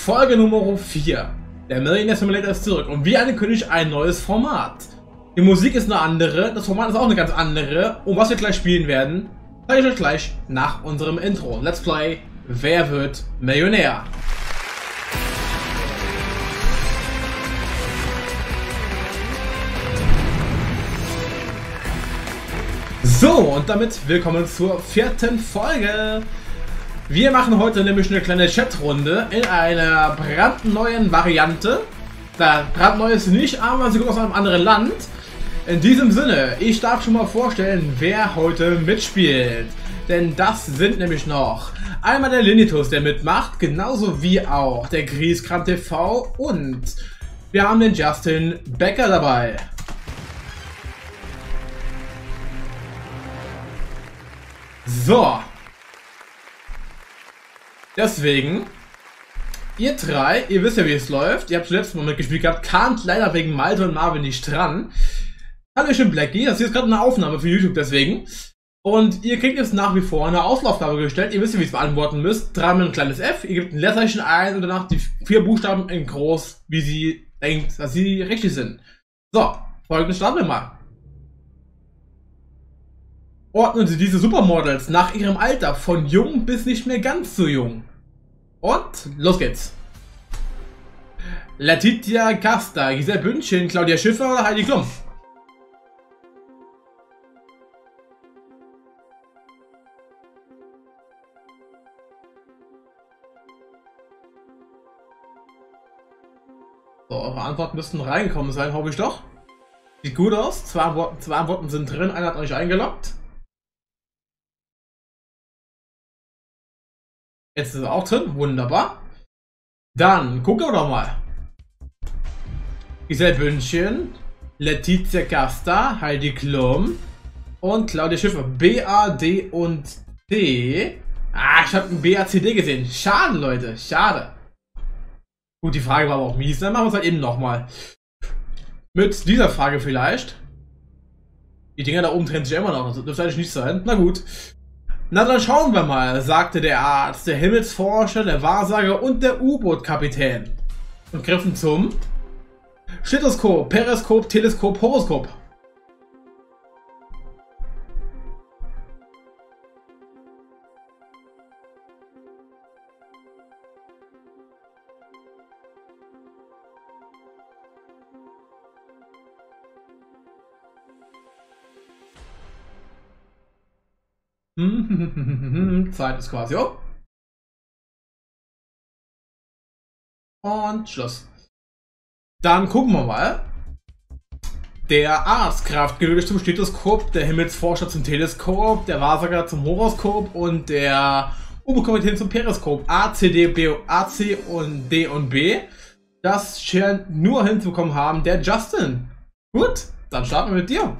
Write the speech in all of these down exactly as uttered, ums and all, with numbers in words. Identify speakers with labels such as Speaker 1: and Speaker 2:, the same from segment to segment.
Speaker 1: Folge Nummer vier. Der Millionaire Simulator ist zurück und wie angekündigt ein neues Format. Die Musik ist eine andere, das Format ist auch eine ganz andere und was wir gleich spielen werden, zeige ich euch gleich nach unserem Intro. Let's Play Wer wird Millionär? So, und damit willkommen zur vierten Folge. Wir machen heute nämlich eine kleine Chatrunde in einer brandneuen Variante. Da brandneu ist sie nicht, aber sie kommt aus einem anderen Land. In diesem Sinne, ich darf schon mal vorstellen, wer heute mitspielt. Denn das sind nämlich noch einmal der Linitus, der mitmacht, genauso wie auch der Grieskram T V und wir haben den Justin Becker dabei. So. Deswegen, ihr drei, ihr wisst ja, wie es läuft. Ihr habt zuletzt mal mitgespielt gehabt, kamt leider wegen Malte und Marvin nicht dran. Hallöchen Blackie, das hier ist gerade eine Aufnahme für YouTube, deswegen. Und ihr kriegt jetzt nach wie vor eine Auslaufgabe gestellt. Ihr wisst ja, wie ihr es beantworten müsst. Dreimal ein kleines F, ihr gebt ein Leerzeichen ein und danach die vier Buchstaben in groß, wie sie denkt, dass sie richtig sind. So, folgendes starten wir mal. Ordnen Sie diese Supermodels nach ihrem Alter von jung bis nicht mehr ganz so jung. Und los geht's. Letitia Casta, Giselle Bündchen, Claudia Schiffer oder Heidi Klum? So, eure Antworten müssten reingekommen sein, hoffe ich doch. Sieht gut aus. Zwei Antworten, zwei Antworten sind drin, einer hat euch eingeloggt. Jetzt ist er auch drin, wunderbar. Dann gucken wir doch mal. Giselle Bündchen, Letitia Casta, Heidi Klum und Claudia Schiffer. B, A, D und D. Ah, ich habe ein B, A, C, D gesehen. Schade, Leute, schade. Gut, die Frage war aber auch mies. Dann machen wir es halt eben nochmal. Mit dieser Frage vielleicht. Die Dinger da oben trennen sich immer noch. Das dürfte eigentlich nicht sein. Na gut. Na dann schauen wir mal, sagte der Arzt, der Himmelsforscher, der Wahrsager und der U-Boot-Kapitän. Und griffen zum Stethoskop, Periskop, Teleskop, Horoskop. Zeit ist quasi um. Und Schluss. Dann gucken wir mal. Der Arzt greift gewöhnlich zum Stethoskop, der Himmelsforscher zum Teleskop, der Wahrsager zum Horoskop und der U-Boot-Kapitän zum Periskop. A, C, D, B, A, C und D und B. Das scheint nur hinzubekommen haben der Justin. Gut, dann starten wir mit dir.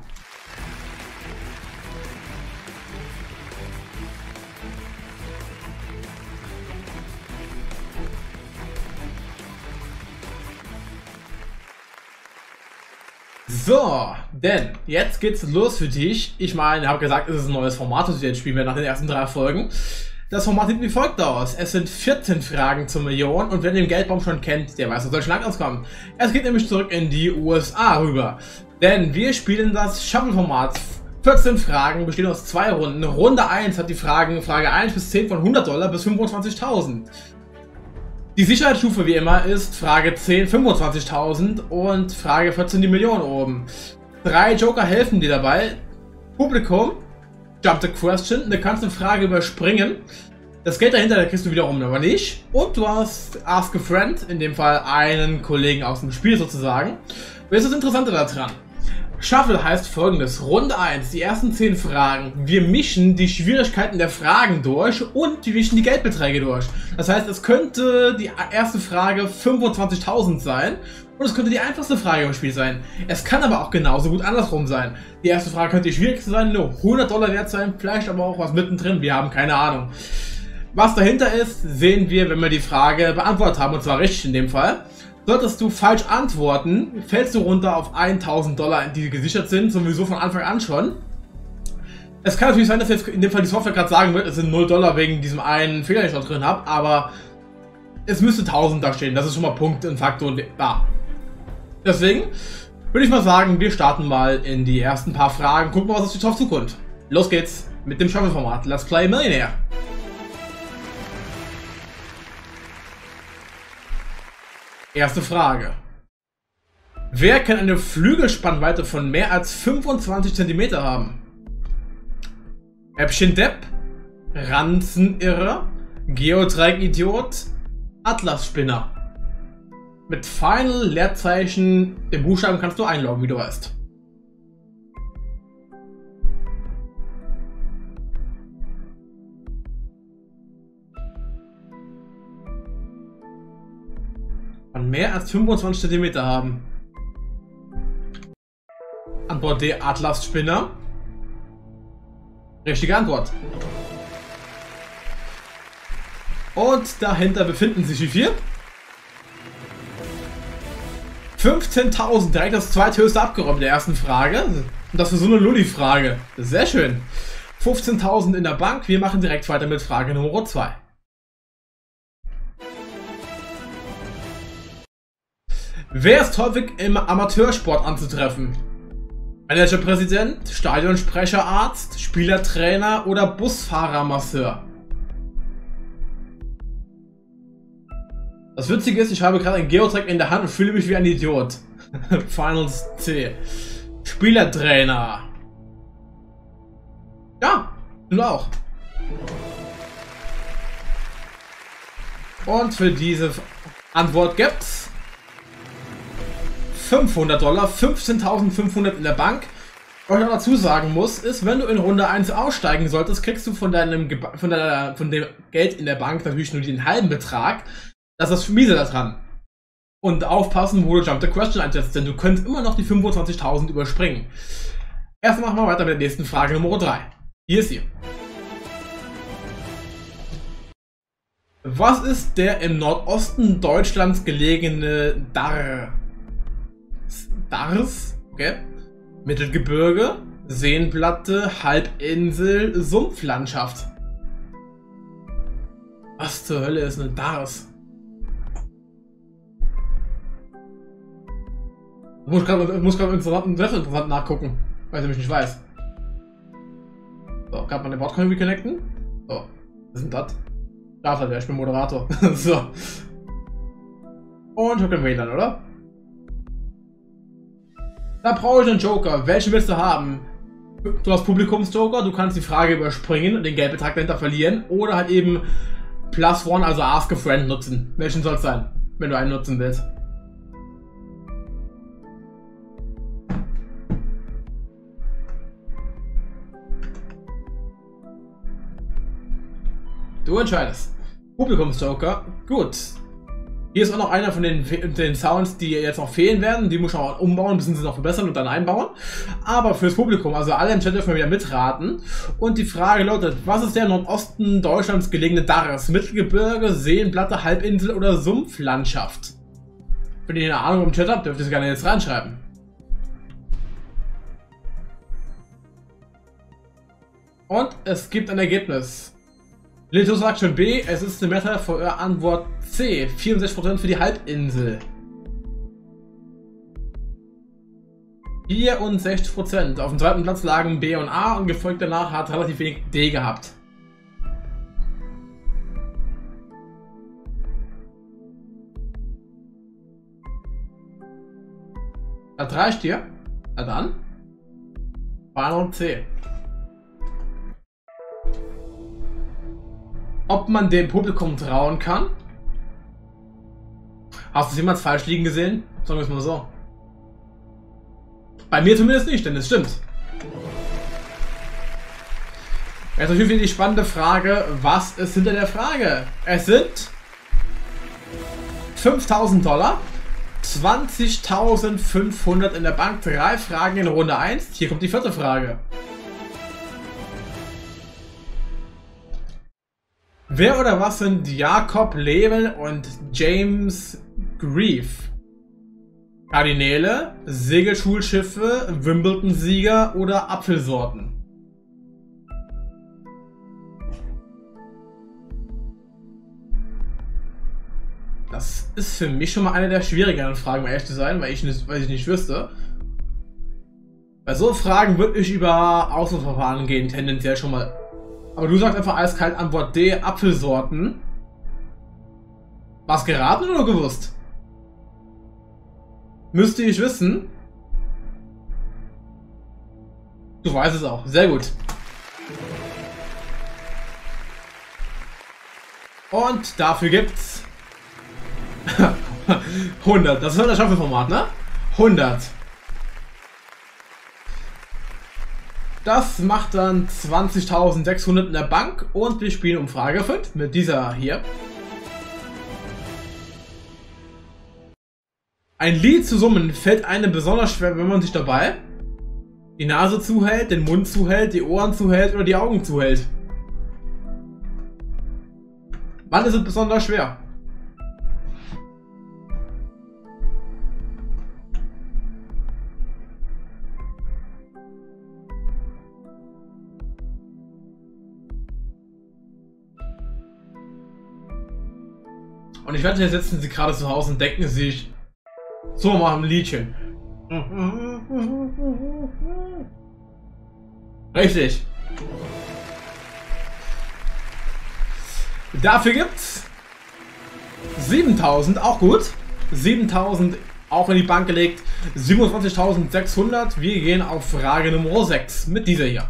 Speaker 1: So, denn jetzt geht's los für dich. Ich meine, ich habe gesagt, es ist ein neues Format, das wir jetzt spielen werden nach den ersten drei Folgen. Das Format sieht wie folgt aus. Es sind vierzehn Fragen zur Million und wer den Geldbaum schon kennt, der weiß, was soll Land auskommen. Es geht nämlich zurück in die U S A rüber. Denn wir spielen das Shuffle-Format. vierzehn Fragen bestehen aus zwei Runden. Runde eins hat die Fragen Frage eins bis zehn von hundert Dollar bis fünfundzwanzigtausend. Die Sicherheitsstufe wie immer ist Frage zehn fünfundzwanzigtausend und Frage vierzehn die Million oben. Drei Joker helfen dir dabei. Publikum, Jump the Question, du kannst eine Frage überspringen. Das Geld dahinter, da kriegst du wiederum aber nicht. Und du hast Ask a Friend, in dem Fall einen Kollegen aus dem Spiel sozusagen. Was ist das Interessante daran? Shuffle heißt folgendes, Runde eins, die ersten zehn Fragen. Wir mischen die Schwierigkeiten der Fragen durch und wir mischen die Geldbeträge durch. Das heißt, es könnte die erste Frage fünfundzwanzigtausend sein und es könnte die einfachste Frage im Spiel sein. Es kann aber auch genauso gut andersrum sein. Die erste Frage könnte die schwierigste sein, nur hundert Dollar wert sein, vielleicht aber auch was mittendrin, wir haben keine Ahnung. Was dahinter ist, sehen wir, wenn wir die Frage beantwortet haben, und zwar richtig in dem Fall. Solltest du falsch antworten, fällst du runter auf eintausend Dollar, die gesichert sind, sowieso von Anfang an schon. Es kann natürlich sein, dass jetzt in dem Fall die Software gerade sagen wird, es sind null Dollar wegen diesem einen Fehler, den ich noch drin habe, aber es müsste tausend da stehen. Das ist schon mal Punkt und Faktor da. Deswegen würde ich mal sagen, wir starten mal in die ersten paar Fragen. Gucken wir, was uns auf Zukunft. Los geht's mit dem Shuffle-Format. Let's Play Millionaire. Erste Frage. Wer kann eine Flügelspannweite von mehr als fünfundzwanzig Zentimeter haben? Äppchen Depp, Ranzenirrer, Geodreieck-Idiot, Atlas-Spinner. Mit Final Leerzeichen im Buchstaben kannst du einloggen, wie du weißt. Von mehr als fünfundzwanzig Zentimeter haben. Antwort D, Atlas-Spinner. Richtige Antwort. Und dahinter befinden sich wie viel? fünfzehntausend, direkt das zweithöchste abgeräumt in der ersten Frage. Und das für so eine Lulli-Frage. Sehr schön. fünfzehntausend in der Bank. Wir machen direkt weiter mit Frage Nummer zwei. Wer ist häufig im Amateursport anzutreffen? Managerpräsident, Stadionsprecher, Arzt, Spielertrainer oder Busfahrermasseur? Das Witzige ist, ich habe gerade ein Geodreieck in der Hand und fühle mich wie ein Idiot. Finals C. Spielertrainer. Ja, du auch. Und für diese Antwort gibt's fünfhundert Dollar, fünfzehntausendfünfhundert in der Bank. Was ich noch dazu sagen muss, ist, wenn du in Runde eins aussteigen solltest, kriegst du von deinem von, deiner, von dem Geld in der Bank natürlich nur den halben Betrag. Das ist das miese daran. Und aufpassen, wo du Jump the Question einsetzt, denn du könntest immer noch die fünfundzwanzigtausend überspringen. Erst machen wir weiter mit der nächsten Frage Nummer drei. Hier ist sie. Was ist der im Nordosten Deutschlands gelegene Darr? Dars, okay. Mittelgebirge, Seenplatte, Halbinsel, Sumpflandschaft. Was zur Hölle ist eine Dars? Ich muss gerade muss gerade interessant nachgucken, weil ich nämlich nicht weiß. So, gerade mal den Bot irgendwie connecten. So, was ist denn das? Da hat er, ich bin Moderator. So. Und Hocken W L A N, oder? Da brauche ich einen Joker. Welchen willst du haben? Du hast Publikumsjoker, du kannst die Frage überspringen und den Geldbetrag dahinter verlieren. Oder halt eben Plus One, also Ask a Friend nutzen. Welchen soll es sein, wenn du einen nutzen willst? Du entscheidest. Publikumsjoker, gut. Hier ist auch noch einer von den, den Sounds, die jetzt noch fehlen werden. Die muss ich auch umbauen, müssen sie noch verbessern und dann einbauen. Aber fürs Publikum, also alle im Chat dürfen wir wieder mitraten. Und die Frage lautet, was ist der Nordosten Deutschlands gelegene Darres? Mittelgebirge, Seenplatte, Halbinsel oder Sumpflandschaft? Wenn ihr eine Ahnung im Chat habt, dürft ihr es gerne jetzt reinschreiben. Und es gibt ein Ergebnis. Lito sagt schon B, es ist eine Meta für Antwort C, vierundsechzig Prozent für die Halbinsel. vierundsechzig Prozent. Auf dem zweiten Platz lagen B und A und gefolgt danach hat relativ wenig D gehabt. Das reicht dir? Na dann. Final C. Ob man dem Publikum trauen kann? Hast du es jemals falsch liegen gesehen? Sagen wir es mal so. Bei mir zumindest nicht, denn es stimmt. Jetzt natürlich wieder die spannende Frage, was ist hinter der Frage? Es sind fünftausend Dollar, zwanzigtausendfünfhundert in der Bank, drei Fragen in Runde eins. Hier kommt die vierte Frage. Wer oder was sind Jakob Lebel und James Grief? Kardinäle, Segelschulschiffe, Wimbledon-Sieger oder Apfelsorten? Das ist für mich schon mal eine der schwierigeren Fragen, um ehrlich zu sein, weil ich nicht, weil ich nicht wüsste. Bei so Fragen würde ich über Auswahlverfahren gehen, tendenziell schon mal. Aber du sagst einfach eiskalt Antwort D, Apfelsorten. Was geraten oder gewusst? Müsste ich wissen. Du weißt es auch. Sehr gut. Und dafür gibt's hundert. Das ist das Schaffelformat, ne? hundert. Das macht dann zwanzigtausendsechshundert in der Bank und wir spielen um Frage fünf mit dieser hier. Ein Lied zu summen fällt einem besonders schwer, wenn man sich dabei die Nase zuhält, den Mund zuhält, die Ohren zuhält oder die Augen zuhält. Wann ist es besonders schwer? Und ich wette, jetzt sitzen sie gerade zu Hause und denken sich, so machen ein Liedchen. Richtig. Dafür gibt's siebentausend, auch gut. siebentausend auch in die Bank gelegt. siebenundzwanzigtausendsechshundert. Wir gehen auf Frage Nummer sechs mit dieser hier.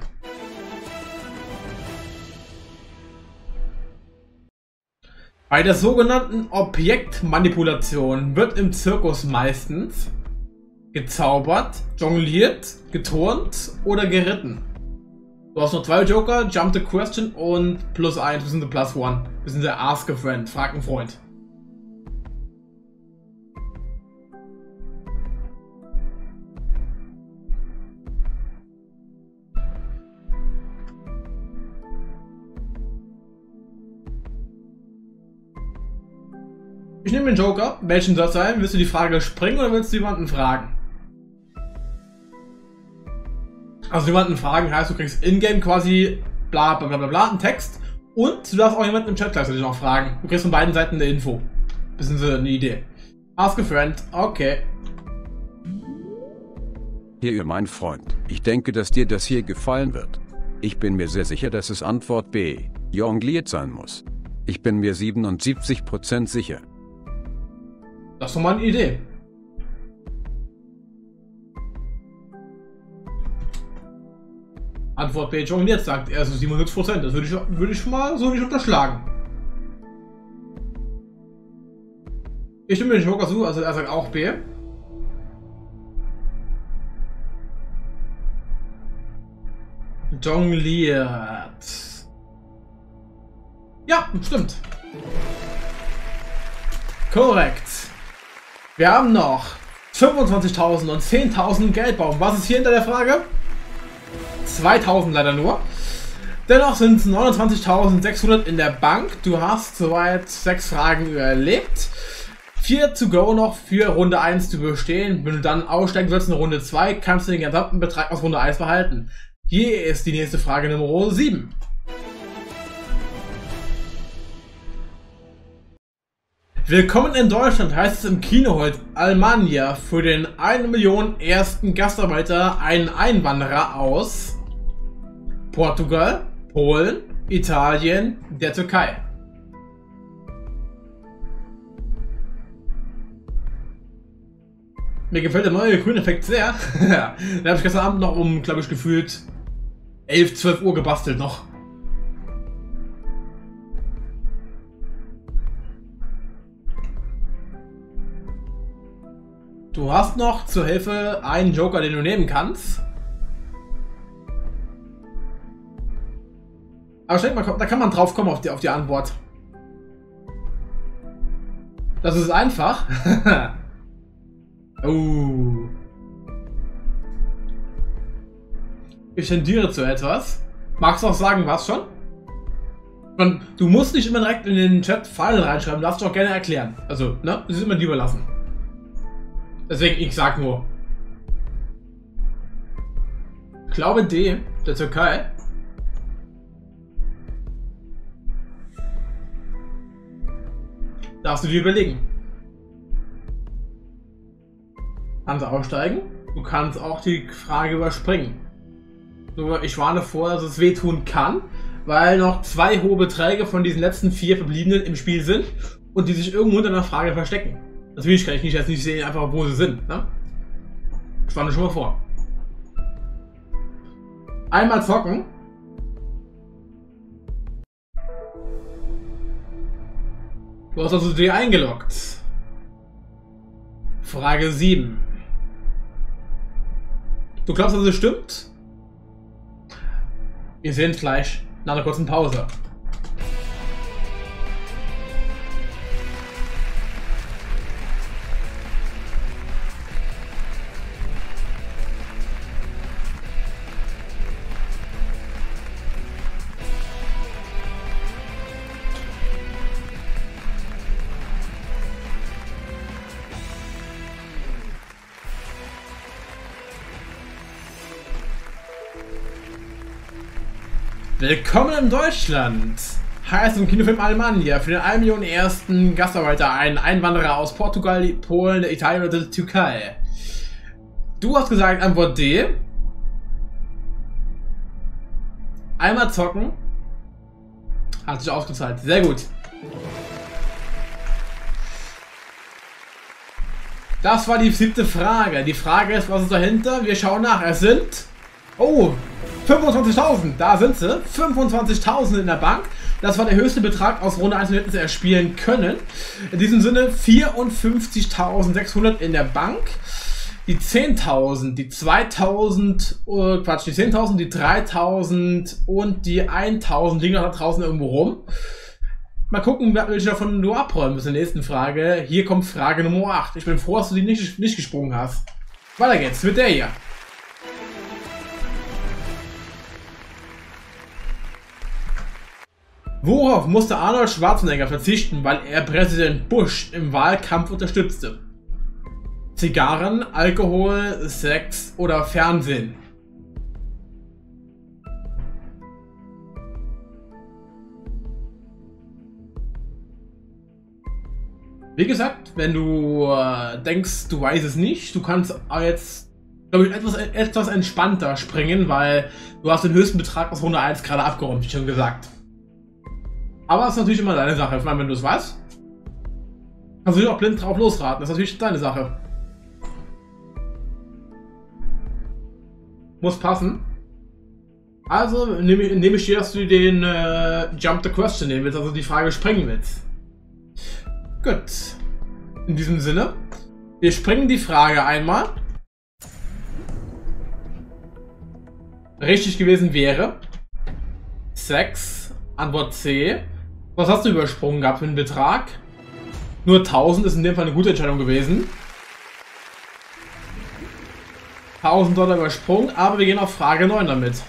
Speaker 1: Bei der sogenannten Objektmanipulation wird im Zirkus meistens gezaubert, jongliert, geturnt oder geritten. Du hast noch zwei Joker, Jump the Question und plus eins, wir sind der Plus One. Wir sind der Ask a Friend, frag einen Freund. Ich nehme den Joker. Welchen soll es sein? Willst du die Frage springen oder willst du jemanden fragen? Also jemanden fragen heißt, du kriegst in-game quasi bla bla bla bla einen Text und du darfst auch jemanden im Chat gleichzeitig noch fragen. Du kriegst von beiden Seiten eine Info. Bisschen so eine Idee. Ask a friend. Okay.
Speaker 2: Hier, mein Freund. Ich denke, dass dir das hier gefallen wird. Ich bin mir sehr sicher, dass es Antwort B, jongliert sein muss. Ich bin mir siebenundsiebzig Prozent sicher.
Speaker 1: Das ist doch mal eine Idee. Antwort B, jongliert, sagt er, also siebenundsiebzig Prozent. Das würde ich, würde ich mal so nicht unterschlagen. Ich stimme den Joker zu, also er sagt auch B. Jongliert. Ja, stimmt. Korrekt. Wir haben noch fünfundzwanzigtausend und zehntausend Geldbaum. Was ist hier hinter der Frage? zweitausend leider nur. Dennoch sind es neunundzwanzigtausendsechshundert in der Bank. Du hast soweit sechs Fragen überlebt. vier to go noch für Runde eins zu bestehen. Wenn du dann aussteigen willst in Runde zwei, kannst du den gesamten Betrag aus Runde eins behalten. Hier ist die nächste Frage Nummer sieben. Willkommen in Deutschland heißt es im Kino heute Almania für den eine Million ersten Gastarbeiter, einen Einwanderer aus Portugal, Polen, Italien, der Türkei. Mir gefällt der neue Grün-Effekt sehr. Da habe ich gestern Abend noch um, glaube ich, gefühlt elf, zwölf Uhr gebastelt noch. Du hast noch zur Hilfe einen Joker, den du nehmen kannst. Aber ich denke mal, da kann man drauf kommen auf die, auf die Antwort. Das ist einfach. Oh. Ich tendiere zu etwas. Magst du auch sagen, was schon? Und du musst nicht immer direkt in den Chat Fallen reinschreiben, darfst du auch gerne erklären. Also, ne? Das ist immer dir überlassen. Deswegen, ich sag nur. Ich glaube D, der Türkei. Darfst du dir überlegen. Kannst du aussteigen? Du kannst auch die Frage überspringen. Nur ich warne vor, dass es wehtun kann, weil noch zwei hohe Beträge von diesen letzten vier verbliebenen im Spiel sind und die sich irgendwo unter einer Frage verstecken. Natürlich kann ich nicht jetzt nicht sehen, einfach wo sie sind. Ne? Ich warne schon mal vor. Einmal zocken. Du hast also dir eingeloggt. Frage sieben. Du glaubst, dass es stimmt? Wir sehen es gleich nach einer kurzen Pause. Willkommen in Deutschland! Heißt im Kinofilm Alemannia für den eine Million ersten Gastarbeiter ein Einwanderer aus Portugal, Polen, Italien oder der Türkei. Du hast gesagt Antwort D. Einmal zocken. Hat sich ausgezahlt. Sehr gut. Das war die siebte Frage. Die Frage ist, was ist dahinter? Wir schauen nach. Es sind... Oh! fünfundzwanzigtausend, da sind sie. fünfundzwanzigtausend in der Bank. Das war der höchste Betrag aus Runde eins, den hätten sie erspielen können. In diesem Sinne vierundfünfzigtausendsechshundert in der Bank. Die zehntausend, die zweitausend, äh, Quatsch, die zehntausend, die dreitausend und die eintausend liegen noch da draußen irgendwo rum. Mal gucken, welche davon du abräumen bis zur nächsten Frage. Hier kommt Frage Nummer acht. Ich bin froh, dass du die nicht, nicht gesprungen hast. Weiter geht's mit der hier. Worauf musste Arnold Schwarzenegger verzichten, weil er Präsident Bush im Wahlkampf unterstützte? Zigarren, Alkohol, Sex oder Fernsehen? Wie gesagt, wenn du äh, denkst, du weißt es nicht, du kannst jetzt, glaube ich, etwas, etwas entspannter springen, weil du hast den höchsten Betrag aus Runde eins gerade abgeräumt, wie schon gesagt. Aber es ist natürlich immer deine Sache. Ich meine, wenn du es weißt, kannst du dich auch blind drauf losraten. Das ist natürlich deine Sache. Muss passen. Also nehme, nehme ich dir, dass du den äh, Jump the Question nehmen willst, also die Frage sprengen willst. Gut. In diesem Sinne, wir sprengen die Frage einmal. Richtig gewesen wäre Sex, Antwort C. Was hast du übersprungen gehabt für einen Betrag? Nur tausend ist in dem Fall eine gute Entscheidung gewesen. tausend Dollar übersprungen, aber wir gehen auf Frage neun damit.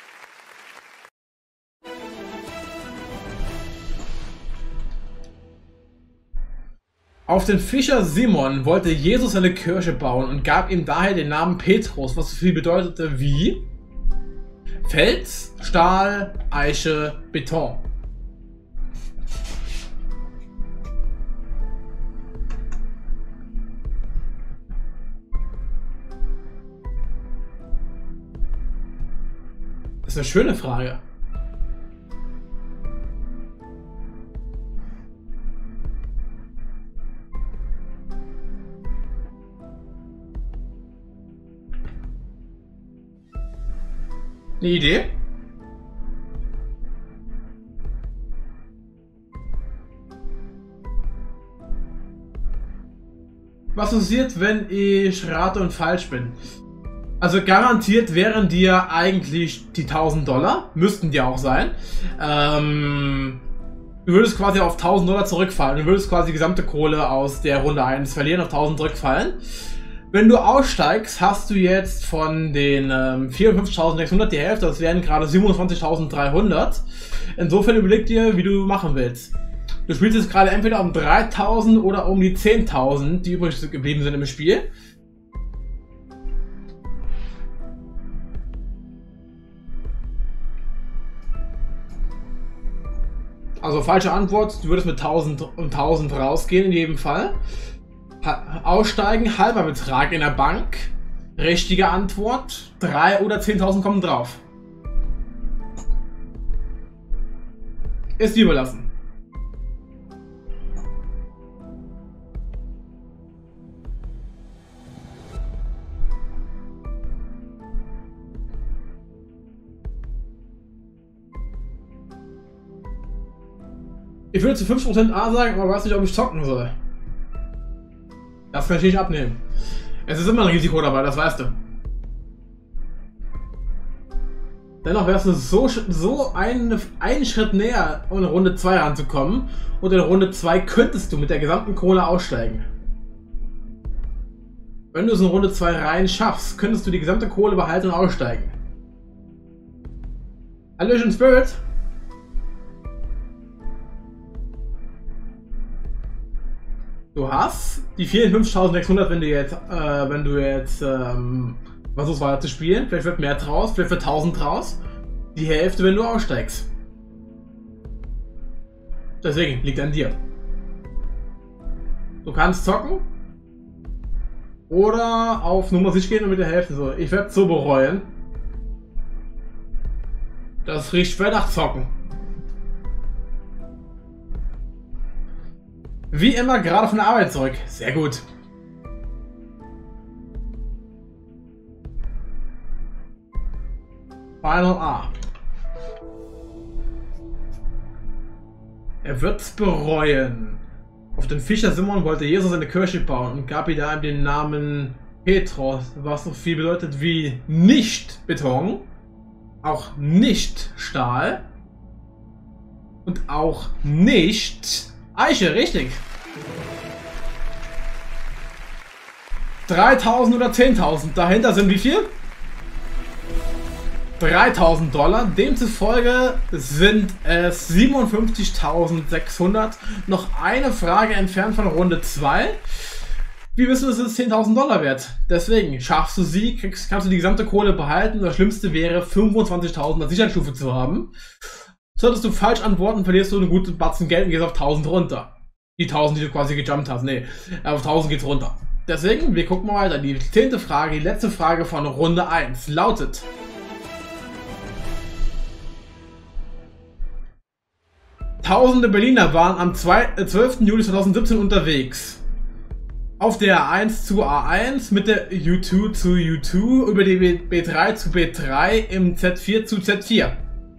Speaker 1: Auf den Fischer Simon wollte Jesus eine Kirche bauen und gab ihm daher den Namen Petrus, was so viel bedeutete wie Fels, Stahl, Eiche, Beton. Das ist eine schöne Frage. Eine Idee? Was passiert, wenn ich rate und falsch bin? Also garantiert wären dir eigentlich die tausend Dollar, müssten die auch sein. Ähm, du würdest quasi auf tausend Dollar zurückfallen. Du würdest quasi die gesamte Kohle aus der Runde eins verlieren, auf tausend zurückfallen. Wenn du aussteigst, hast du jetzt von den ähm, vierundfünfzigtausendsechshundert die Hälfte, das wären gerade siebenundzwanzigtausenddreihundert. Insofern überleg dir, wie du machen willst. Du spielst jetzt gerade entweder um dreitausend oder um die zehntausend, die übrig geblieben sind im Spiel. Also falsche Antwort, du würdest mit tausend und tausend rausgehen in jedem Fall. Ha aussteigen, halber Betrag in der Bank. Richtige Antwort, drei oder zehntausend kommen drauf. Ist dir überlassen. Ich würde zu fünfzig Prozent A sagen, aber weiß nicht, ob ich zocken soll. Das kann ich nicht abnehmen. Es ist immer ein Risiko dabei, das weißt du. Dennoch wärst du so, so einen, einen Schritt näher, um in Runde zwei ranzukommen. Und in Runde zwei könntest du mit der gesamten Kohle aussteigen. Wenn du es in Runde zwei rein schaffst, könntest du die gesamte Kohle behalten und aussteigen. Hallöchen Spirit! Du hast die vierundfünfzigtausendsechshundert, wenn du jetzt, äh, wenn du jetzt ähm, versuchst weiter zu spielen. Vielleicht wird mehr draus, vielleicht wird tausend draus. Die Hälfte, wenn du aussteigst. Deswegen liegt an dir. Du kannst zocken oder auf Nummer sicher gehen und mit der Hälfte so. Ich werde es so bereuen. Das riecht schwer nach Zocken. Wie immer gerade von der Arbeit zurück. Sehr gut. Final A. Er wird's bereuen. Auf den Fischer Simon wollte Jesus eine Kirche bauen und gab ihm da den Namen Petros, was so viel bedeutet wie nicht Beton, auch nicht Stahl und auch nicht Eiche, richtig. dreitausend oder zehntausend. Dahinter sind wie viel? dreitausend Dollar. Demzufolge sind es siebenundfünfzigtausendsechshundert. Noch eine Frage entfernt von Runde zwei. Wie wissen wir, es ist zehntausend Dollar wert. Deswegen, schaffst du sie, kriegst, kannst du die gesamte Kohle behalten. Das Schlimmste wäre, fünfundzwanzigtausend als Sicherheitsstufe zu haben. Solltest du falsch antworten, verlierst du einen guten Batzen Geld und gehst auf tausend runter. Die tausend, die du quasi gejumpt hast. Nee, auf tausend geht's runter. Deswegen, wir gucken mal weiter. Die zehnte Frage, die letzte Frage von Runde eins lautet: Tausende Berliner waren am zwölften Juli zweitausendsiebzehn unterwegs. Auf der A eins zu A eins, mit der U zwei zu U zwei, über die B drei zu B drei, im Z vier zu Z vier.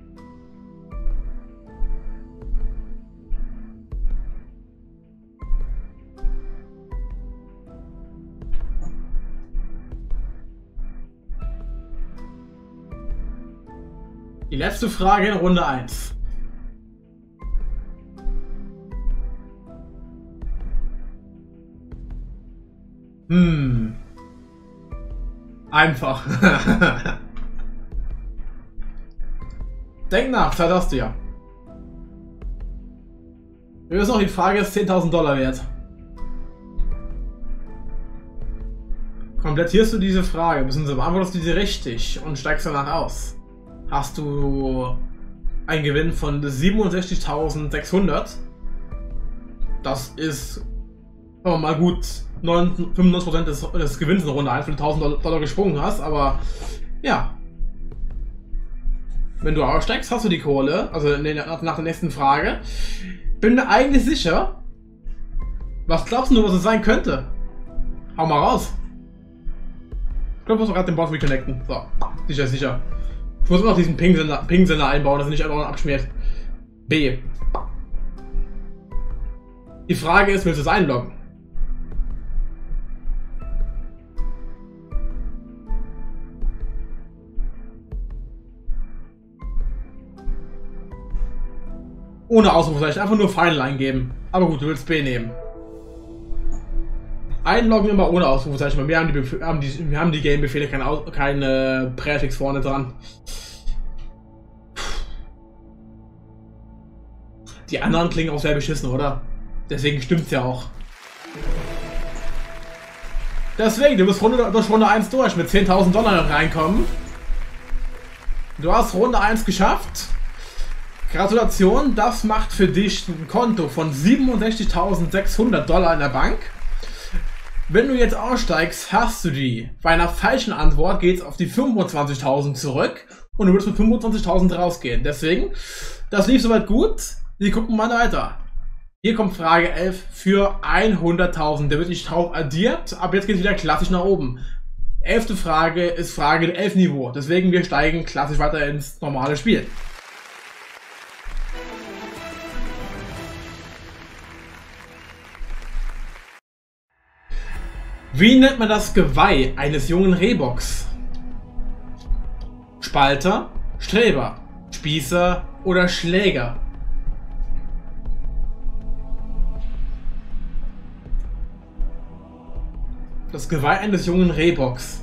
Speaker 1: Die letzte Frage in Runde eins. Hm. Einfach. Denk nach, Zeit hast du ja. Wir wissen noch, die Frage ist zehntausend Dollar wert. Komplettierst du diese Frage, bzw. beantwortest du diese richtig und steigst danach aus, hast du einen Gewinn von siebenundsechzigtausendsechshundert. Das ist oh, mal gut fünfundneunzig Prozent des, des Gewinns in Runde eins, wenn du tausend Dollar gesprungen hast, aber ja. Wenn du aussteigst, hast du die Kohle, also nach der nächsten Frage. Bin mir eigentlich sicher. Was glaubst du, was es sein könnte? Hau mal raus. Ich glaube, ich muss gerade den Boss reconnecten. So, sicher, sicher. Ich muss immer noch diesen Ping-Sender Ping einbauen, dass er nicht einfach abschmiert. B. Die Frage ist, willst du es einloggen? Ohne Ausrufezeichen, einfach nur Final eingeben. Aber gut, du willst B nehmen. Einloggen immer ohne Ausrufezeichen, weil wir haben die, Bef haben die, wir haben die Game-Befehle keine, keine Präfix vorne dran. Die anderen klingen auch sehr beschissen, oder? Deswegen stimmt's ja auch. Deswegen, du bist Runde, durch Runde eins durch mit zehntausend Dollar reinkommen. Du hast Runde eins geschafft. Gratulation, das macht für dich ein Konto von siebenundsechzigtausendsechshundert Dollar in der Bank. Wenn du jetzt aussteigst, hast du die. Bei einer falschen Antwort geht es auf die fünfundzwanzigtausend zurück und du würdest mit fünfundzwanzigtausend rausgehen. Deswegen, das lief soweit gut. Wir gucken mal weiter. Hier kommt Frage elf für hunderttausend. Der wird nicht drauf addiert, aber jetzt geht es wieder klassisch nach oben. Elfte Frage ist Frage elf Niveau. Deswegen wir steigen klassisch weiter ins normale Spiel. Wie nennt man das Geweih eines jungen Rehbocks? Spalter, Streber, Spießer oder Schläger? Das Geweih eines jungen Rehbocks.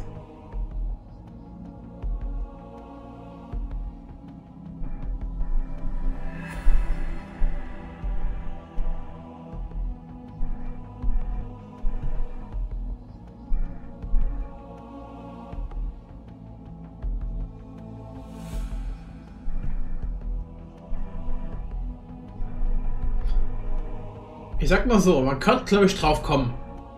Speaker 1: Ich sag mal so, man könnte glaube ich drauf kommen.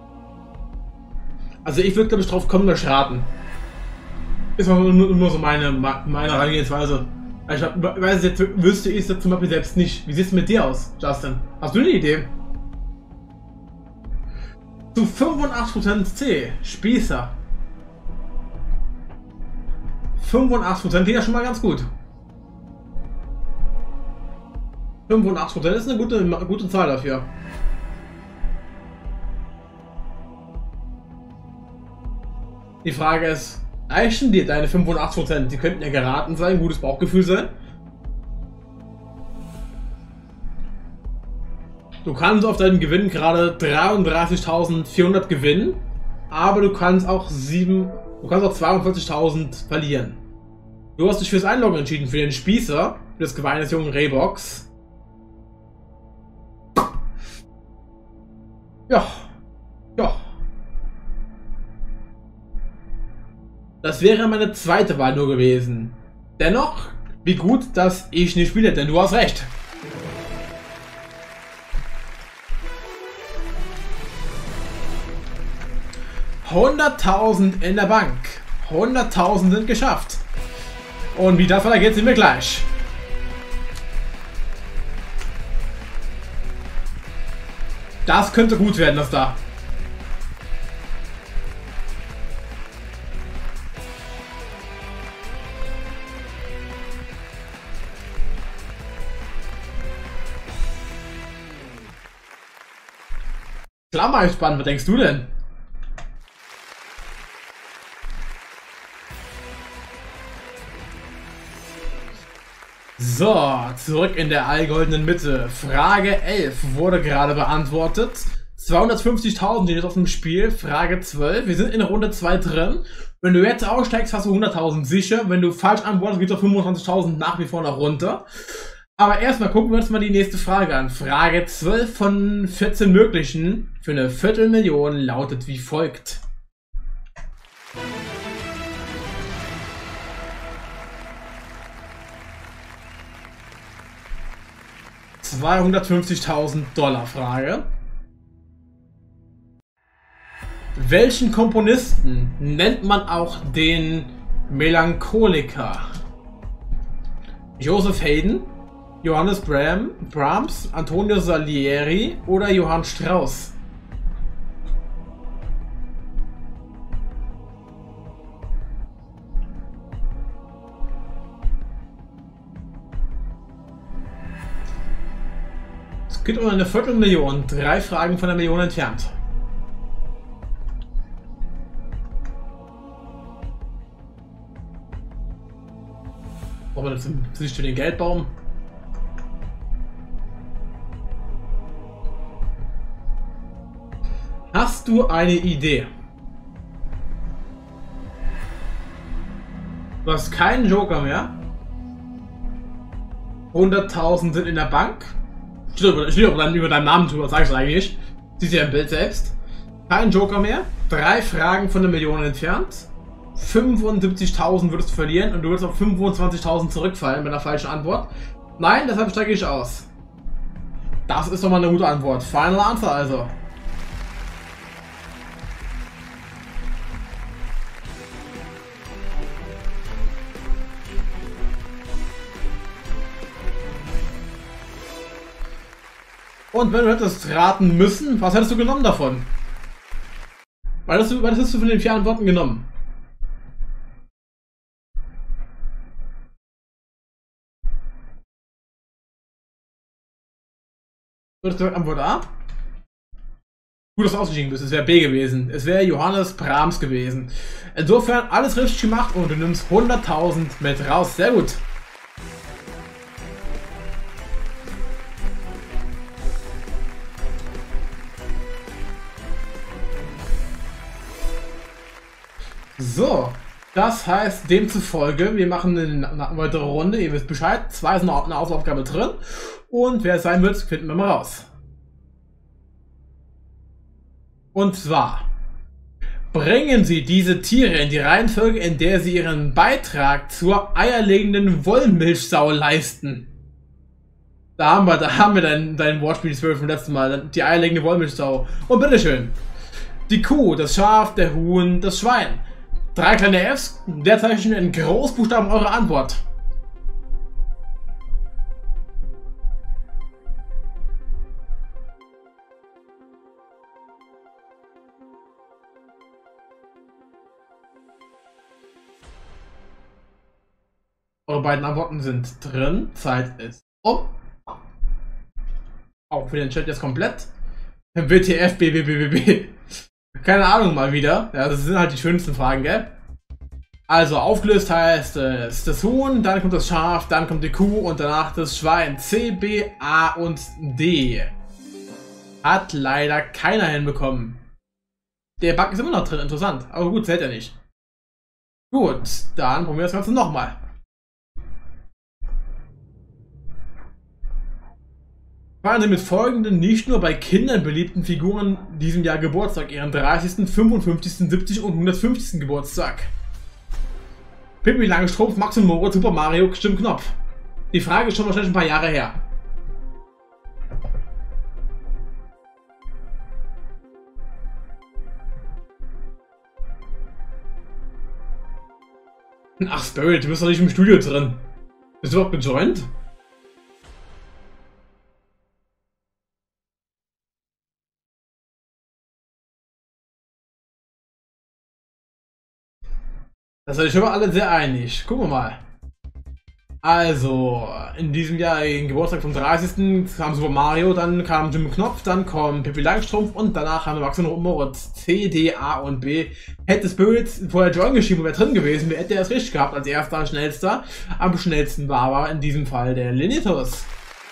Speaker 1: Also ich würde glaube ich drauf kommen, durch raten. Ist nur, nur, nur so meine, meine Herangehensweise. Also ich weiß jetzt, wüsste ich es zum Beispiel selbst nicht. Wie sieht es mit dir aus, Justin? Hast du eine Idee? Zu fünfundachtzig Prozent C, Spießer. fünfundachtzig Prozent geht ja schon mal ganz gut. fünfundachtzig Prozent ist eine gute, eine gute Zahl dafür. Die Frage ist, reichen dir deine fünfundachtzig Prozent? Die könnten ja geraten sein, gutes Bauchgefühl sein. Du kannst auf deinen Gewinn gerade dreiunddreißigtausendvierhundert gewinnen, aber du kannst auch sieben, du kannst auch zweiundvierzigtausend verlieren. Du hast dich fürs Einloggen entschieden, für den Spießer, für das Geweih eines jungen Rehbocks. Ja, ja. Das wäre meine zweite Wahl nur gewesen. Dennoch, wie gut, dass ich nicht spiele, denn du hast recht. hunderttausend in der Bank. hunderttausend sind geschafft. Und wie das weitergeht, sehen wir gleich. Das könnte gut werden, das da. Klammer spannend, was denkst du denn? So, zurück in der allgoldenen Mitte. Frage elf wurde gerade beantwortet. zweihundertfünfzigtausend steht jetzt auf dem Spiel. Frage zwölf. Wir sind in Runde zwei drin. Wenn du jetzt aussteigst, hast du hunderttausend sicher. Wenn du falsch antwortest, geht es auf fünfundzwanzigtausend nach wie vor nach runter. Aber erstmal gucken wir uns mal die nächste Frage an. Frage zwölf von vierzehn möglichen für eine Viertelmillion lautet wie folgt. zweihundertfünfzigtausend Dollar Frage. Welchen Komponisten nennt man auch den Melancholiker? Joseph Haydn, Johannes Bram, Brahms, Antonio Salieri oder Johann Strauss? Es geht um eine Viertelmillion, drei Fragen von der Million entfernt. Brauchen wir das nicht für den Geldbaum? Hast du eine Idee? Du hast keinen Joker mehr. hunderttausend sind in der Bank. Steht über, steht über, deinem, über deinem Namen drüber, sag ich es eigentlich. Siehst du ja im Bild selbst. Kein Joker mehr. Drei Fragen von der Million entfernt. fünfundsiebzigtausend würdest du verlieren und du würdest auf fünfundzwanzigtausend zurückfallen mit einer falschen Antwort. Nein, deshalb steige ich aus. Das ist doch mal eine gute Antwort. Final Answer also. Und wenn du hättest raten müssen, was hättest du genommen davon? Was hättest du, was hättest du von den vier Antworten genommen? Du hättest gesagt, Antwort A? Gut, dass du ausgestiegen bist. Es wäre B gewesen. Es wäre Johannes Brahms gewesen. Insofern alles richtig gemacht und du nimmst hunderttausend mit raus. Sehr gut. So, das heißt demzufolge, wir machen eine weitere Runde, ihr wisst Bescheid, zwei sind eine Aufgabe drin und wer es sein wird, finden wir mal raus. Und zwar, bringen Sie diese Tiere in die Reihenfolge, in der sie ihren Beitrag zur eierlegenden Wollmilchsau leisten. Da haben wir, da haben wir dein, dein Wortspiel zwölf vom letzten Mal, die eierlegende Wollmilchsau. Und bitteschön, die Kuh, das Schaf, der Huhn, das Schwein. Drei kleine Fs, der zeichnen in Großbuchstaben eure Antwort. Eure beiden Antworten sind drin. Zeit ist um. Auch für den Chat jetzt komplett. W T F, B, B, B, B, B. Keine Ahnung mal wieder. Ja, das sind halt die schönsten Fragen, gell? Also, aufgelöst heißt es das Huhn, dann kommt das Schaf, dann kommt die Kuh und danach das Schwein. C, B, A und D. Hat leider keiner hinbekommen. Der Bug ist immer noch drin, interessant. Aber gut, zählt ja nicht. Gut, dann probieren wir das Ganze nochmal. Feiern Sie mit folgenden nicht nur bei Kindern beliebten Figuren in diesem Jahr Geburtstag, ihren dreißigsten, fünfundfünfzigsten, siebzigsten und hundertfünfzigsten Geburtstag. Pippi Langstrumpf, Max und Moritz, Super Mario, Stimmknopf. Die Frage ist schon wahrscheinlich ein paar Jahre her. Ach, Spirit, du bist doch nicht im Studio drin. Bist du überhaupt gejoint? Das seid ihr schon mal alle sehr einig. Gucken wir mal. Also, in diesem Jahr, den Geburtstag vom dreißigsten kam Super Mario, dann kam Jim Knopf, dann kommt Pippi Langstrumpf und danach haben wir Max und Moritz. C, D, A und B. Hätte Spirit vorher Join geschrieben und wäre drin gewesen, hätte er es richtig gehabt als erster und schnellster. Am schnellsten war aber in diesem Fall der Linitus.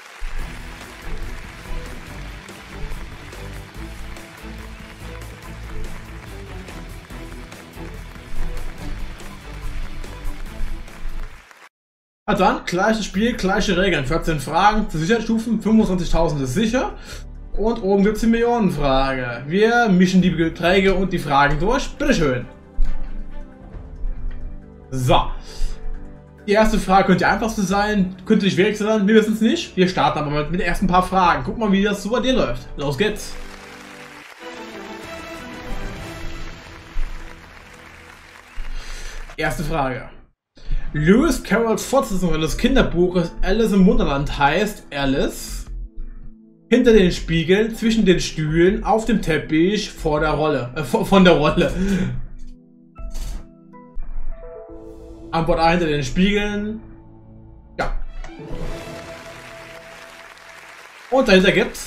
Speaker 1: Also dann, gleiches Spiel, gleiche Regeln. vierzehn Fragen zu Sicherheitsstufen, fünfundzwanzigtausend ist sicher. Und oben gibt es die Millionenfrage. Wir mischen die Beträge und die Fragen durch. Bitteschön. So. Die erste Frage könnte die einfachste sein, könnte die schwierigste sein, wir wissen es nicht. Wir starten aber mit den ersten paar Fragen. Guck mal, wie das so bei dir läuft. Los geht's. Erste Frage. Lewis Carrolls Fortsetzung des Kinderbuches Alice im Wunderland heißt Alice hinter den Spiegeln, zwischen den Stühlen, auf dem Teppich, vor der Rolle, äh, von der Rolle. Antwort A, hinter den Spiegeln. Ja. Und dahinter gibt's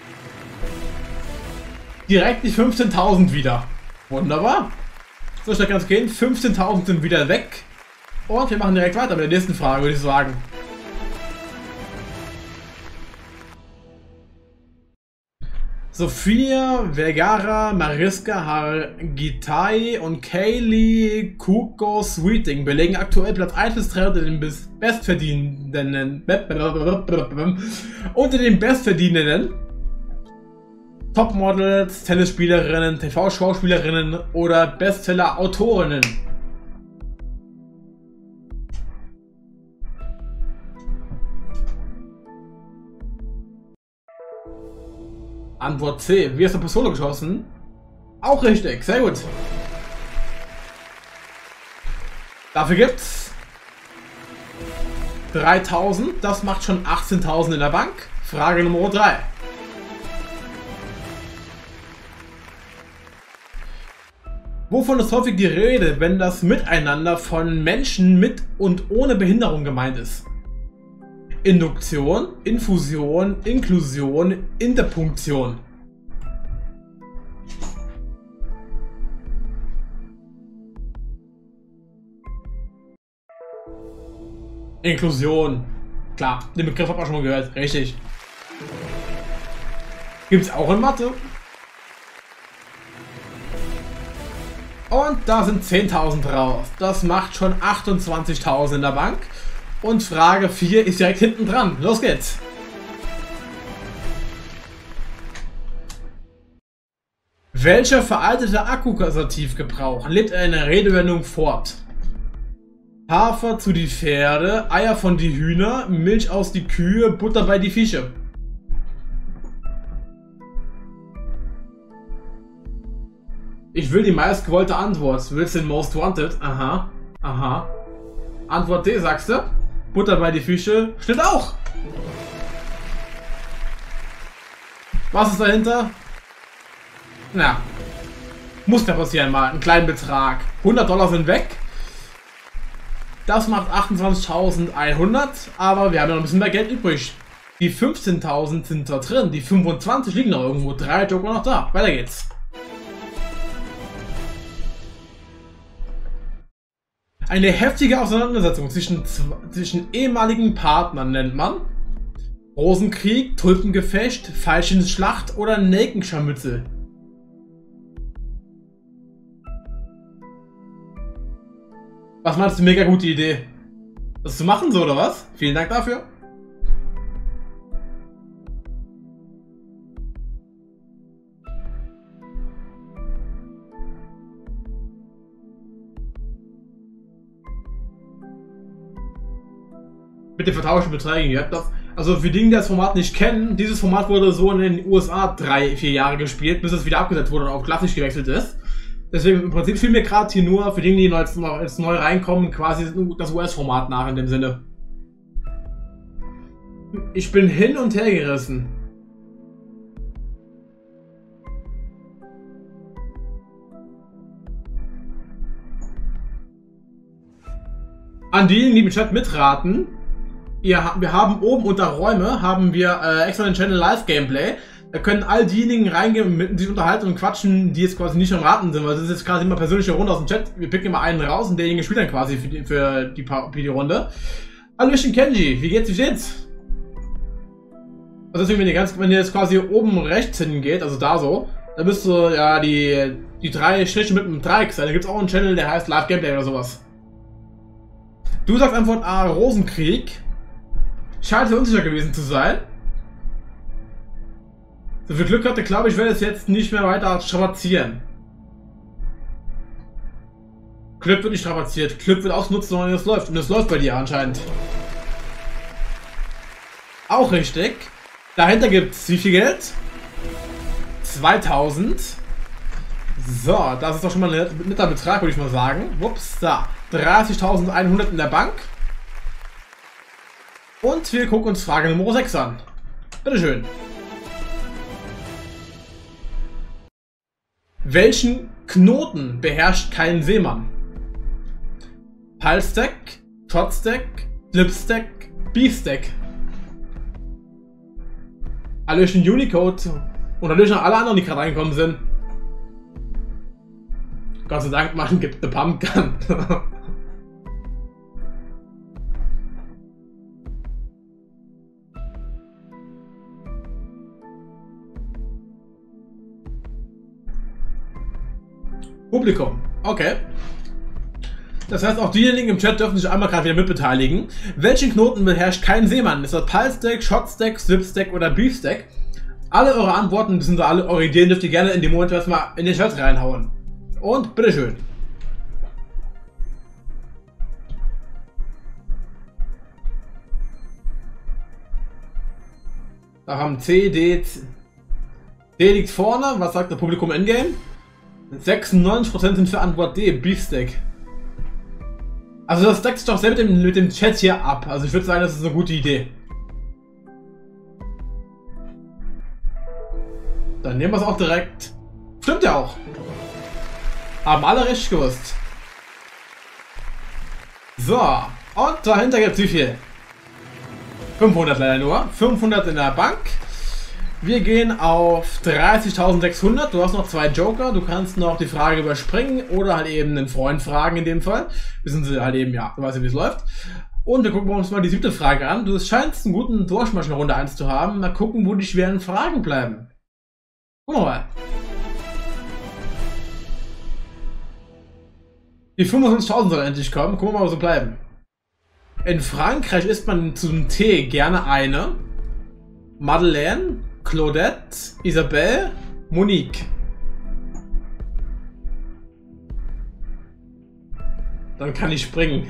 Speaker 1: direkt die fünfzehntausend wieder. Wunderbar. So schnell kann es gehen. fünfzehntausend sind wieder weg. Und wir machen direkt weiter mit der nächsten Frage, würde ich sagen. Sophia Vergara, Mariska Hargitay und Kaylee Kuko Sweeting belegen aktuell Platz eins bis drei unter den Bestverdienenden unter den Bestverdienenden Topmodels, Tennisspielerinnen, T V-Schauspielerinnen oder Bestseller-Autorinnen. Antwort C. Wie hast du Pistole geschossen? Auch richtig, sehr gut. Dafür gibt's dreitausend, das macht schon achtzehntausend in der Bank. Frage Nummer drei. Wovon ist häufig die Rede, wenn das Miteinander von Menschen mit und ohne Behinderung gemeint ist? Induktion, Infusion, Inklusion, Interpunktion. Inklusion. Klar, den Begriff hat man schon mal gehört. Richtig. Gibt es auch in Mathe. Und da sind zehntausend drauf. Das macht schon achtundzwanzigtausend in der Bank. Und Frage vier ist direkt hinten dran. Los geht's. Welcher veraltete Akkusativgebrauch lebt eine Redewendung fort? Hafer zu die Pferde, Eier von die Hühner, Milch aus die Kühe, Butter bei die Fische. Ich will die meistgewollte Antwort. Willst du den Most Wanted? Aha. Aha. Antwort D, sagst du? Butter bei die Fische. Stimmt auch. Was ist dahinter? Na. Muss ja passieren mal. Einen kleinen Betrag. hundert Dollar sind weg. Das macht achtundzwanzigtausendeinhundert. Aber wir haben ja noch ein bisschen mehr Geld übrig. Die fünfzehntausend sind da drin. Die fünfundzwanzig liegen noch irgendwo. Drei Joker noch da. Weiter geht's. Eine heftige Auseinandersetzung zwischen, zwischen ehemaligen Partnern nennt man Rosenkrieg, Tulpengefecht, Veilchenschlacht oder Nelkenscharmützel. Was meinst du? Mega gute Idee. Das zu machen so oder was? Vielen Dank dafür. Mit den vertauschen Beträgen. Ihr habt das, also für die, die das Format nicht kennen, dieses Format wurde so in den U S A drei, vier Jahre gespielt, bis es wieder abgesetzt wurde und auf klassisch gewechselt ist. Deswegen im Prinzip fiel mir gerade hier nur für die, die jetzt noch jetzt neu reinkommen, quasi das U S-Format nach in dem Sinne. Ich bin hin und her gerissen. An diejenigen, die im Chat mitraten, ihr, wir haben oben unter Räume haben wir äh, extra den Channel Live Gameplay. Da können all diejenigen reingehen, mit sich unterhalten und quatschen, die jetzt quasi nicht am Raten sind, weil das ist jetzt quasi immer persönliche Runde aus dem Chat. Wir picken immer einen raus und derjenige spielt dann quasi für die, für die, für die Runde. Hallöchen Kenji, wie geht's, wie steht's? Also deswegen, wenn ihr, ganz, wenn ihr jetzt quasi oben rechts hingeht, also da so, da müsste ja die, die drei Striche mit einem Dreieck sein. Da gibt es auch einen Channel, der heißt Live Gameplay oder sowas. Du sagst Antwort A, Rosenkrieg. Scheint sehr unsicher gewesen zu sein. So viel Glück hatte, glaube ich, werde es jetzt nicht mehr weiter strapazieren. Clip wird nicht strapaziert. Clip wird ausgenutzt, sondern es läuft. Und es läuft bei dir anscheinend. Auch richtig. Dahinter gibt es wie viel Geld? zweitausend. So, das ist doch schon mal ein netter Betrag, würde ich mal sagen. Ups, da. dreißigtausendeinhundert in der Bank. Und wir gucken uns Frage Nummer sechs an. Bitteschön. Welchen Knoten beherrscht kein Seemann? Pulse-Stack, Shot-Stack, Slip-Stack, Beef-Stack. Hallöchen Unicode und Hallöchen alle anderen, die gerade reingekommen sind. Gott sei Dank, man gibt eine Pumpgun. Publikum. Okay. Das heißt, auch diejenigen im Chat dürfen sich einmal gerade wieder mitbeteiligen. Welchen Knoten beherrscht kein Seemann? Ist das Pulse-Stack, Shot-Stack, Slip-Stack oder Beef-Stack? Alle eure Antworten, das sind alle eure Ideen, dürft ihr gerne in dem Moment erstmal in den Chat reinhauen. Und bitteschön. Da haben C, D, C. D liegt vorne. Was sagt das Publikum Endgame? sechsundneunzig Prozent sind für Antwort D, Beefsteak. Also das deckt sich doch sehr mit dem, mit dem Chat hier ab. Also ich würde sagen, das ist eine gute Idee. Dann nehmen wir es auch direkt. Stimmt ja auch. Haben alle richtig gewusst. So, und dahinter gibt es wie viel? fünfhundert leider nur. fünfhundert in der Bank. Wir gehen auf dreißigtausendsechshundert. Du hast noch zwei Joker. Du kannst noch die Frage überspringen oder halt eben einen Freund fragen in dem Fall. Wissen sie halt eben, ja, du weißt ja, wie es läuft. Und wir gucken uns mal die siebte Frage an. Du scheinst einen guten Durchmarsch in Runde eins zu haben. Mal gucken, wo die schweren Fragen bleiben. Gucken wir mal. Die fünfundzwanzigtausend soll endlich kommen. Gucken wir mal, wo sie bleiben. In Frankreich isst man zum Tee gerne eine Madeleine, Claudette, Isabelle, Monique. Dann kann ich springen.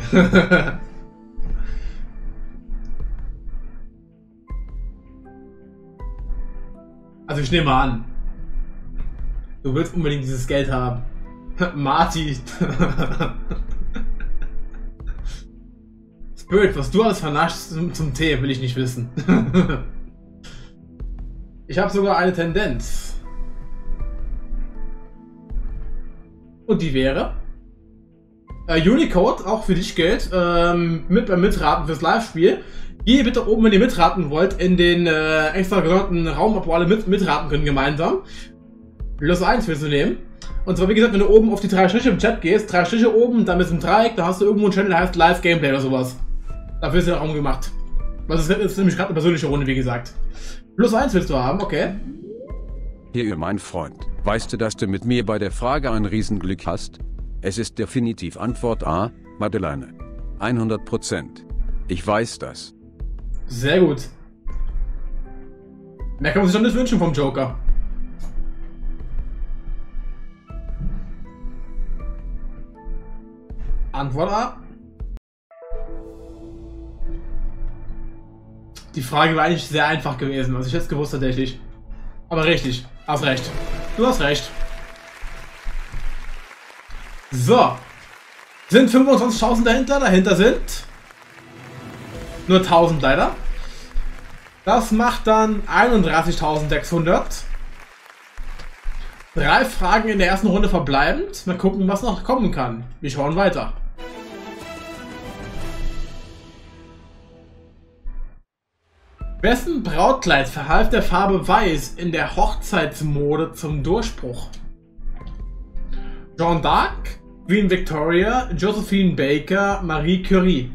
Speaker 1: Also ich nehme an, du willst unbedingt dieses Geld haben. Marty. Spirit, was du alles vernaschst zum, zum Tee, will ich nicht wissen. Ich habe sogar eine Tendenz. Und die wäre äh, Unicode, auch für dich gilt, ähm, mit beim Mitraten fürs Live-Spiel. Hier bitte oben, wenn ihr mitraten wollt, in den äh, extra gesonderten Raum, wo alle mit, mitraten können gemeinsam. Plus eins willst du nehmen. Und zwar, wie gesagt, wenn du oben auf die drei Striche im Chat gehst, drei Striche oben, dann ist ein Dreieck, da hast du irgendwo einen Channel, der heißt Live Gameplay oder sowas. Dafür ist der Raum gemacht. Das ist, ist nämlich gerade eine persönliche Runde, wie gesagt. Plus eins willst du haben, okay.
Speaker 2: Hier, mein Freund. Weißt du, dass du mit mir bei der Frage ein Riesenglück hast? Es ist definitiv Antwort A, Madeleine. hundert Prozent. Ich weiß das.
Speaker 1: Sehr gut. Mehr kann man sich doch nicht wünschen vom Joker. Antwort A. Die Frage war eigentlich sehr einfach gewesen, was ich jetzt gewusst tatsächlich. Aber richtig, hast recht. Du hast recht. So. Sind fünfundzwanzigtausend dahinter? Dahinter sind nur tausend leider. Das macht dann einunddreißigtausendsechshundert. Drei Fragen in der ersten Runde verbleibend. Mal gucken, was noch kommen kann. Wir schauen weiter. Wessen Brautkleid verhalf der Farbe Weiß in der Hochzeitsmode zum Durchbruch? Jeanne d'Arc, Queen Victoria, Josephine Baker, Marie Curie.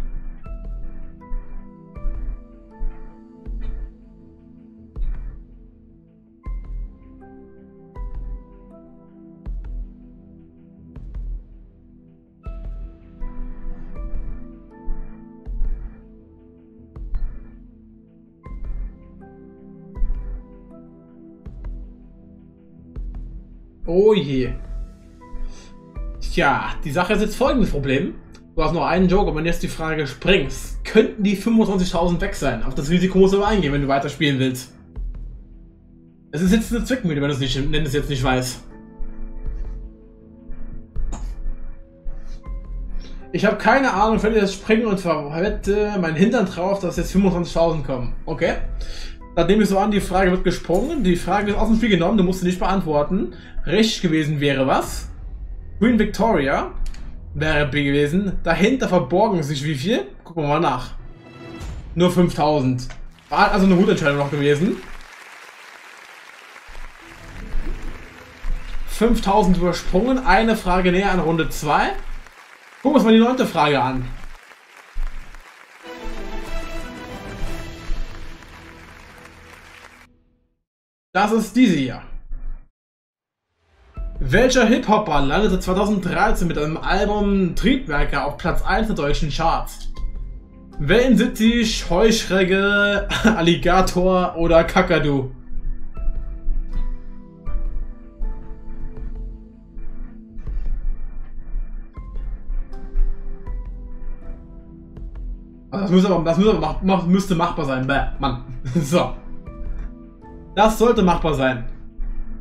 Speaker 1: Oh je. Tja, die Sache ist jetzt folgendes Problem. Du hast noch einen Joker, wenn du jetzt die Frage springst, könnten die fünfundzwanzigtausend weg sein. Auf das Risiko musst du aber eingehen, wenn du weiterspielen willst. Es ist jetzt eine Zwickmühle, wenn du es nicht, wenn du es jetzt nicht weißt. Ich habe keine Ahnung, ich werde jetzt springen und verwette meinen Hintern drauf, dass jetzt fünfundzwanzigtausend kommen. Okay? Dann nehme ich so an, die Frage wird gesprungen. Die Frage ist aus dem Spiel genommen, du musst sie nicht beantworten. Richtig gewesen wäre was? Queen Victoria wäre B gewesen. Dahinter verborgen sich wie viel? Gucken wir mal nach. Nur fünftausend. War also eine gute Entscheidung noch gewesen. fünftausend übersprungen. Eine Frage näher an Runde zwei. Gucken wir uns mal die neunte Frage an. Das ist diese hier. Welcher Hip-Hopper landete zweitausenddreizehn mit einem Album Triebwerke auf Platz eins der deutschen Charts? Wellensittich, Heuschrecke, Alligator oder Kakadu? Das müsste, aber, das müsste, mach, müsste machbar sein. Bäh, Mann. So. Das sollte machbar sein.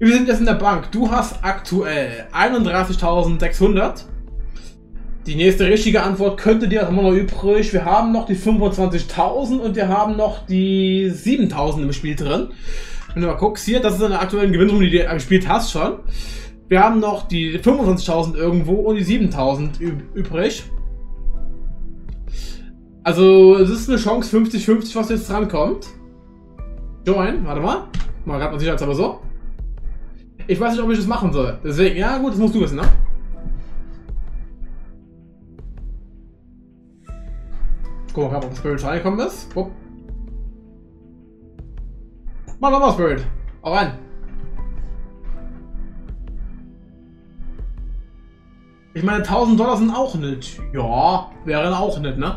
Speaker 1: Wir sind jetzt in der Bank. Du hast aktuell einunddreißigtausendsechshundert. Die nächste richtige Antwort könnte dir immer noch übrig. Wir haben noch die fünfundzwanzigtausend und wir haben noch die siebentausend im Spiel drin. Wenn du mal guckst hier, das ist eine aktuelle Gewinnrunde, die du gespielt hast schon. Wir haben noch die fünfundzwanzigtausend irgendwo und die siebentausend übrig. Also es ist eine Chance fünfzig fünfzig, was jetzt drankommt. Join, warte mal. Mal gerade mal sicher, aber so. Ich weiß nicht, ob ich das machen soll. Deswegen, ja gut, das musst du wissen, ne? Guck mal, ob das Spirit reingekommen ist. Guck. Mach nochmal Spirit. Hau rein. Ich meine, tausend Dollar sind auch nicht. Ja, wären auch nicht, ne?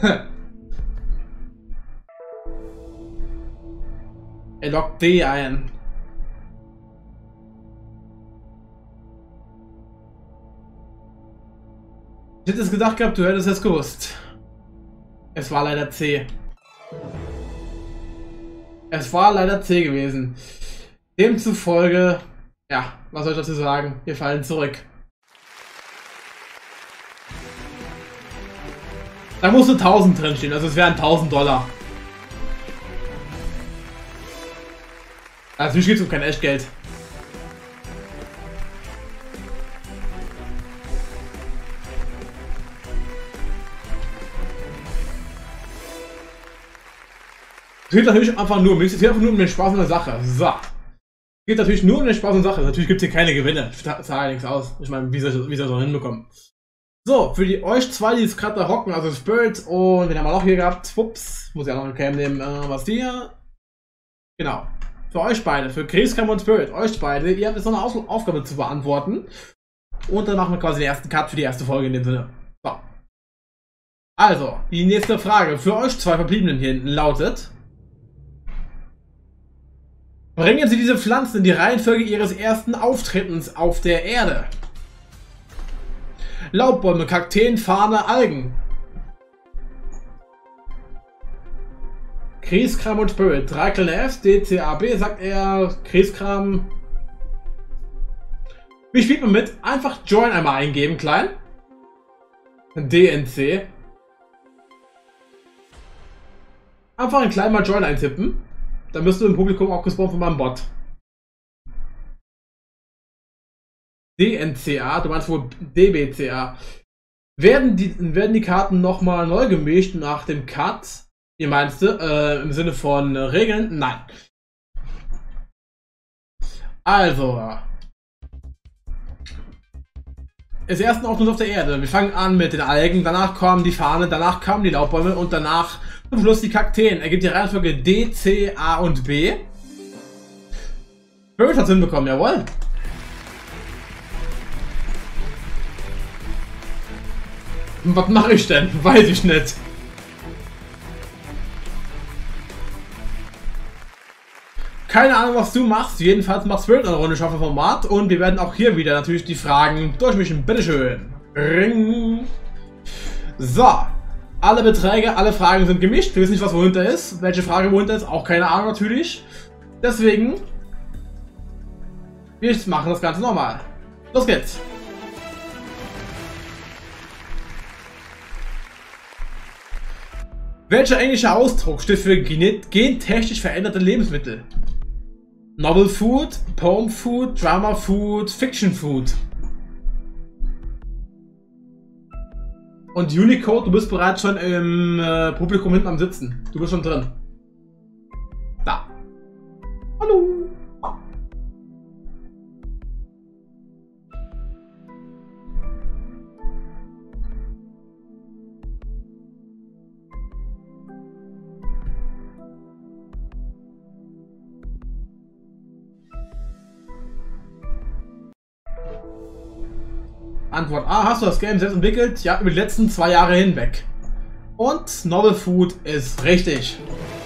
Speaker 1: Er lockt D ein. Ich hätte es gedacht gehabt, du hättest es gewusst. Es war leider C. Es war leider C gewesen. Demzufolge, ja, was soll ich dazu sagen? Wir fallen zurück. Da musste tausend drin stehen, also es wären tausend Dollar. Also natürlich gibt es um kein Echtgeld. Es geht natürlich einfach nur um nichts, es geht einfach nur um den Spaß an der Sache. So. Es geht natürlich nur um den Spaß an der Sache. Natürlich gibt es hier keine Gewinne. Ich zahle nichts aus. Ich meine, wie soll ich, wie soll ich das noch hinbekommen? So, für die euch zwei, die jetzt gerade da hocken, also Spirit und wen haben wir noch hier gehabt? Ups, muss ich auch noch eine Cam nehmen. Äh, was die hier? Genau. Für euch beide, für Griesgram und Spirit, euch beide, ihr habt jetzt noch eine Auf Aufgabe zu beantworten. Und dann machen wir quasi den ersten Cut für die erste Folge in dem Sinne. So. Also, die nächste Frage für euch zwei Verbliebenen hier hinten lautet: Bringen Sie diese Pflanzen in die Reihenfolge Ihres ersten Auftretens auf der Erde. Laubbäume, Kakteen, Farne, Algen. Grieskram und Spirit. Drei kleine F, D, C, A, B, sagt er. Grieskram. Wie spielt man mit? Einfach Join einmal eingeben, klein. D, N, C. Einfach ein klein mal Join eintippen. Dann wirst du im Publikum auch gespawnt von meinem Bot. D N C A, du meinst wohl D B C A. Werden die, werden die Karten nochmal neu gemischt nach dem Cut? Wie meinst du? Äh, im Sinne von äh, Regeln? Nein. Also. Es ersten Auftritt auf der Erde. Wir fangen an mit den Algen, danach kommen die Fahne, danach kamen die Laubbäume und danach zum Schluss die Kakteen. Ergibt die Reihenfolge D, C, A und B. Spirit hat's hinbekommen, jawohl. Was mache ich denn? Weiß ich nicht. Keine Ahnung, was du machst. Jedenfalls macht Spirit eine Runde Schaffe Format. Und wir werden auch hier wieder natürlich die Fragen durchmischen. Bitteschön. Ring. So. Alle Beträge, alle Fragen sind gemischt. Wir wissen nicht, was wohinter ist. Welche Frage wohinter ist, auch keine Ahnung natürlich. Deswegen. Wir machen das Ganze nochmal. Los geht's. Welcher englische Ausdruck steht für gentechnisch veränderte Lebensmittel? Novel Food, Poem Food, Drama Food, Fiction Food. Und Unicode, du bist bereits schon im äh, Publikum hinten am Sitzen. Du bist schon drin. Da. Hallo. Antwort A. Hast du das Game selbst entwickelt? Ja, über die letzten zwei Jahre hinweg. Und Novel Food ist richtig.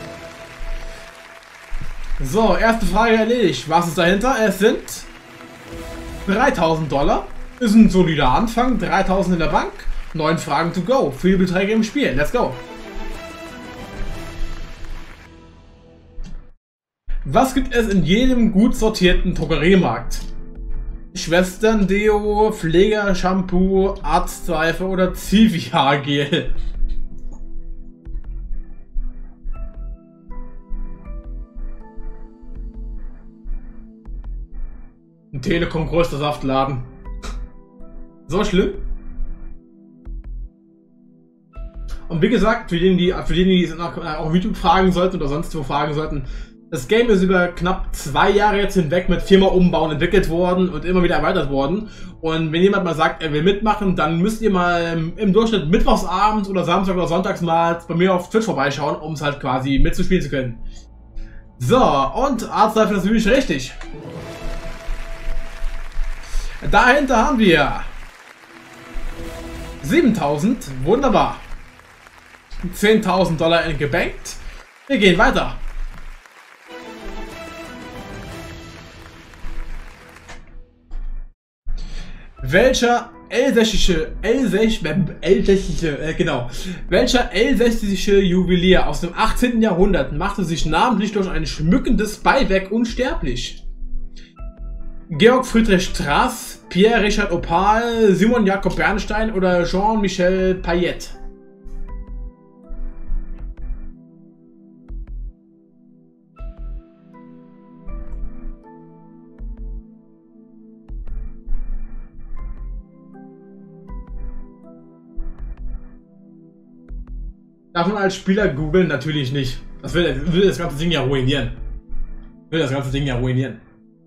Speaker 1: So, erste Frage erledigt. Was ist dahinter? Es sind dreitausend Dollar. Ist ein solider Anfang. dreitausend in der Bank. neun Fragen to go. Viele Beträge im Spiel. Let's go. Was gibt es in jedem gut sortierten Drogeriemarkt? Schwestern-Deo, Pfleger-Shampoo, Arztseife oder Zivi-Haargel? Ein Telekom größter Saftladen. So schlimm? Und wie gesagt, für diejenigen, die, für diejenigen, die es auch auf YouTube fragen sollten oder sonst wo fragen sollten, das Game ist über knapp zwei Jahre jetzt hinweg mit viermal Umbauen entwickelt worden und immer wieder erweitert worden. Und wenn jemand mal sagt, er will mitmachen, dann müsst ihr mal im Durchschnitt mittwochsabends oder Samstag oder sonntags mal bei mir auf Twitch vorbeischauen, um es halt quasi mitzuspielen zu können. So, und Arztseife ist natürlich richtig. Dahinter haben wir siebentausend, wunderbar. zehntausend Dollar gebankt. Wir gehen weiter. Welcher elsässische, elsässische, elsässische, äh, genau, welcher elsässische Juwelier aus dem achtzehnten Jahrhundert machte sich namentlich durch ein schmückendes Beiwerk unsterblich? Georg Friedrich Strass, Pierre Richard Opal, Simon Jakob Bernstein oder Jean-Michel Payet? Darf man als Spieler googeln? Natürlich nicht. Das will, will das ganze Ding ja ruinieren. Will das ganze Ding ja ruinieren.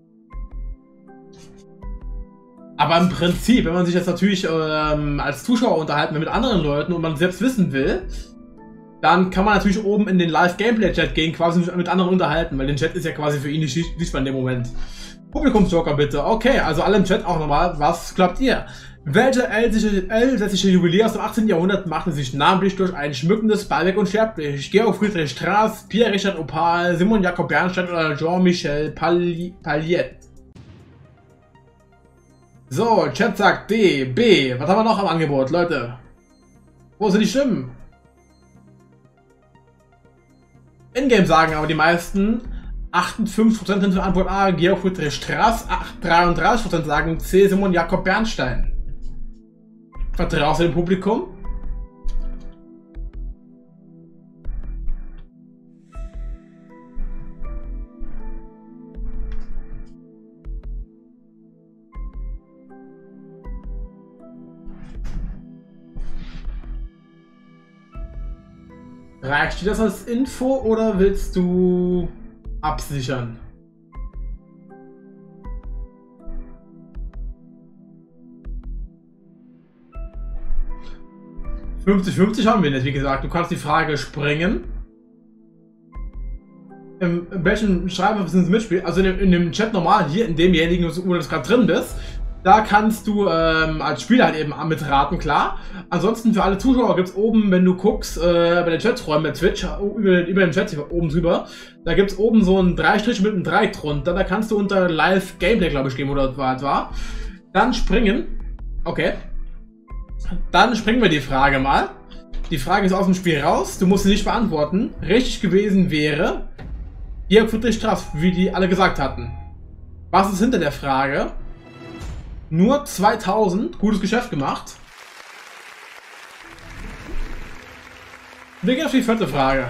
Speaker 1: Aber im Prinzip, wenn man sich jetzt natürlich ähm, als Zuschauer unterhalten will mit anderen Leuten und man selbst wissen will, dann kann man natürlich oben in den Live-Gameplay-Chat gehen, quasi mit anderen unterhalten, weil der Chat ist ja quasi für ihn nicht sichtbar in dem Moment. Publikumsjoker bitte. Okay, also alle im Chat auch nochmal. Was glaubt ihr? Welcher elsässische Juwelier aus dem achtzehnten Jahrhundert machte sich namentlich durch ein schmückendes Beiwerk unsterblich? Georg Friedrich Strass, Pierre Richard Opal, Simon Jakob Bernstein oder Jean-Michel Payet? So, Chat sagt D, B. Was haben wir noch am Angebot, Leute? Wo sind die Stimmen? Ingame sagen aber die meisten. achtundfünfzig Prozent sind für Antwort A, Georg Friedrich Strass. dreiunddreißig Prozent sagen C, Simon Jakob Bernstein. Vertraust du dem Publikum? Reicht dir das als Info oder willst du absichern? fünfzig fünfzig haben wir nicht, wie gesagt. Du kannst die Frage springen. In welchem Schreiben sind sie mitspielen? Also in dem, in dem Chat normal, hier in demjenigen, wo du gerade drin bist, da kannst du ähm, als Spieler halt eben mitraten, klar. Ansonsten für alle Zuschauer gibt es oben, wenn du guckst, äh, bei den Chaträumen bei Twitch, über, über den Chat hier oben drüber, da gibt es oben so einen Dreistrich mit einem Dreieck drunter. Da kannst du unter Live Gameplay, glaube ich, gehen, oder was war. Dann springen. Okay. Dann springen wir die Frage mal. Die Frage ist aus dem Spiel raus. Du musst sie nicht beantworten. Richtig gewesen wäre Georg Friedrich Strass, wie die alle gesagt hatten. Was ist hinter der Frage? Nur zweitausend. Gutes Geschäft gemacht. Wir gehen auf die vierte Frage.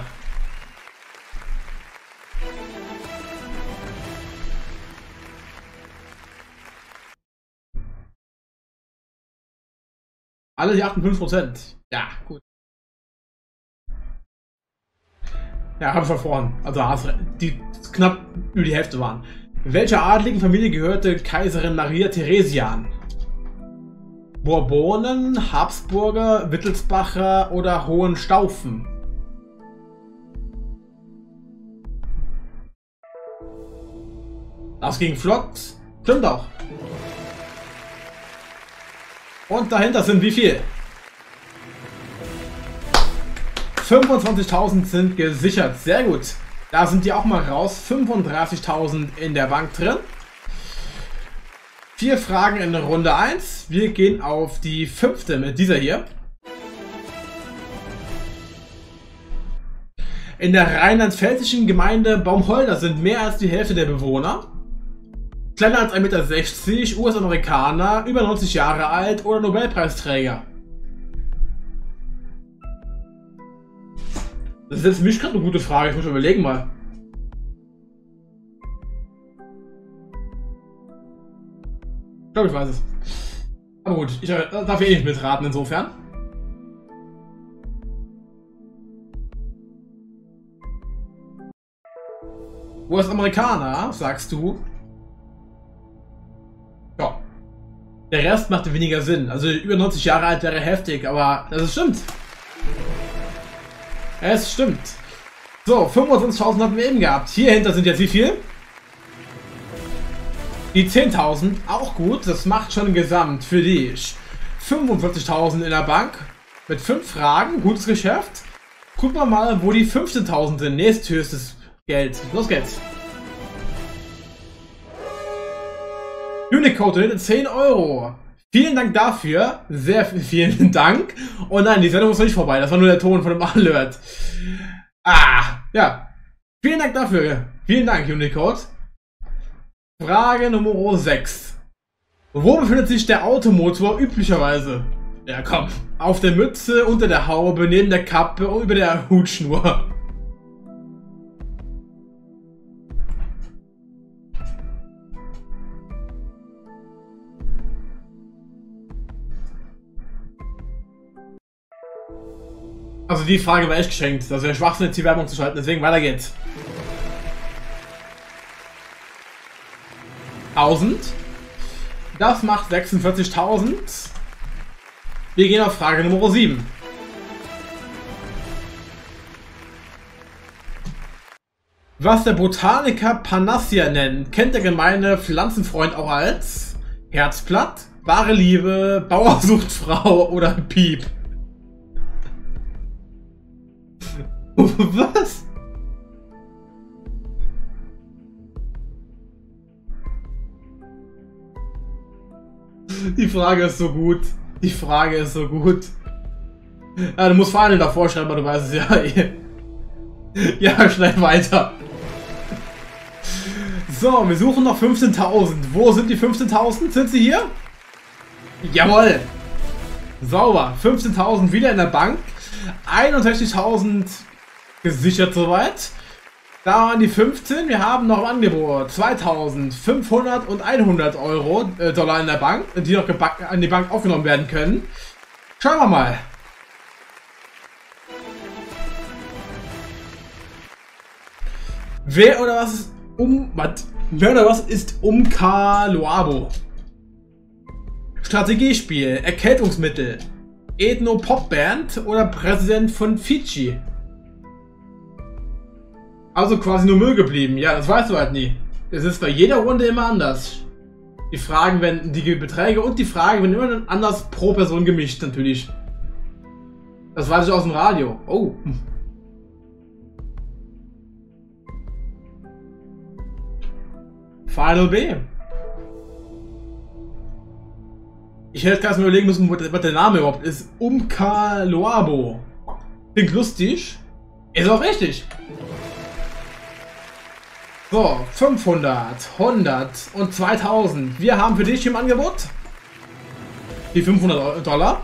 Speaker 1: Alle die achtundfünfzig Prozent. Ja, gut. Ja, habe ich verloren. Also hast die knapp über die Hälfte waren. Welcher adligen Familie gehörte Kaiserin Maria Theresia an? Bourbonen, Habsburger, Wittelsbacher oder Hohenstaufen? Das ging flott. Stimmt auch. Und dahinter sind wie viel? fünfundzwanzigtausend sind gesichert. Sehr gut. Da sind die auch mal raus. fünfunddreißigtausend in der Bank drin. Vier Fragen in Runde eins. Wir gehen auf die fünfte mit dieser hier. In der rheinland-pfälzischen Gemeinde Baumholder sind mehr als die Hälfte der Bewohner kleiner als ein Meter sechzig, U S-Amerikaner, über neunzig Jahre alt oder Nobelpreisträger. Das ist jetzt für mich gerade eine gute Frage, ich muss überlegen mal. Ich glaube, ich weiß es. Aber gut, ich darf eh nicht mitraten insofern. U S-Amerikaner, sagst du? Ja. Der Rest macht weniger Sinn. Also über neunzig Jahre alt wäre heftig, aber das ist stimmt. Es stimmt. So, fünfundzwanzigtausend hatten wir eben gehabt. Hier hinter sind jetzt wie viel? Die zehntausend, auch gut. Das macht schon gesamt für dich fünfundvierzigtausend in der Bank. Mit fünf Fragen, gutes Geschäft. Gucken wir mal, wo die fünfzehntausend sind. Nächsthöchstes Geld. Los geht's. Unicode donate zehn Euro. Vielen Dank dafür. Sehr vielen Dank. Oh nein, die Sendung ist noch nicht vorbei. Das war nur der Ton von dem Alert. Ah, ja. Vielen Dank dafür. Vielen Dank, Unicode. Frage Nummer sechs. Wo befindet sich der Automotor üblicherweise? Ja, komm. Auf der Mütze, unter der Haube, neben der Kappe und über der Hutschnur. Also die Frage war echt geschenkt. Das wäre Schwachsinn, jetzt die Werbung zu schalten. Deswegen weiter geht's. tausend. Das macht sechsundvierzigtausend. Wir gehen auf Frage Nummer sieben. Was der Botaniker Panacea nennt, kennt der gemeine Pflanzenfreund auch als Herzblatt, wahre Liebe, Bauer sucht Frau oder Piep. Was? Die Frage ist so gut. Die Frage ist so gut. Ja, du musst vor allem davor schreiben, aber du weißt es ja. Ja, schnell weiter. So, wir suchen noch fünfzehntausend. Wo sind die fünfzehntausend? Sind sie hier? Jawohl. Sauber. fünfzehntausend wieder in der Bank. einundsechzigtausend gesichert soweit. Da waren die fünfzehn. Wir haben noch im Angebot zweitausendfünfhundert und hundert Euro äh, Dollar in der Bank, die noch an die Bank aufgenommen werden können. Schauen wir mal. Wer oder was ist um was? Wer oder was ist Umka Loabo? Strategiespiel, Erkältungsmittel, Ethno-Pop-Band oder Präsident von Fidschi? Also quasi nur Müll geblieben. Ja, das weißt du halt nie. Es ist bei jeder Runde immer anders. Die Fragen werden, die Beträge und die Fragen werden immer anders pro Person gemischt, natürlich. Das weiß ich aus dem Radio. Oh. Final B. Ich hätte erst mal überlegen müssen, was der Name überhaupt ist. Umka Loabo. Klingt lustig. Ist auch richtig. So, fünfhundert, hundert und zweitausend. Wir haben für dich im Angebot die fünfhundert Dollar.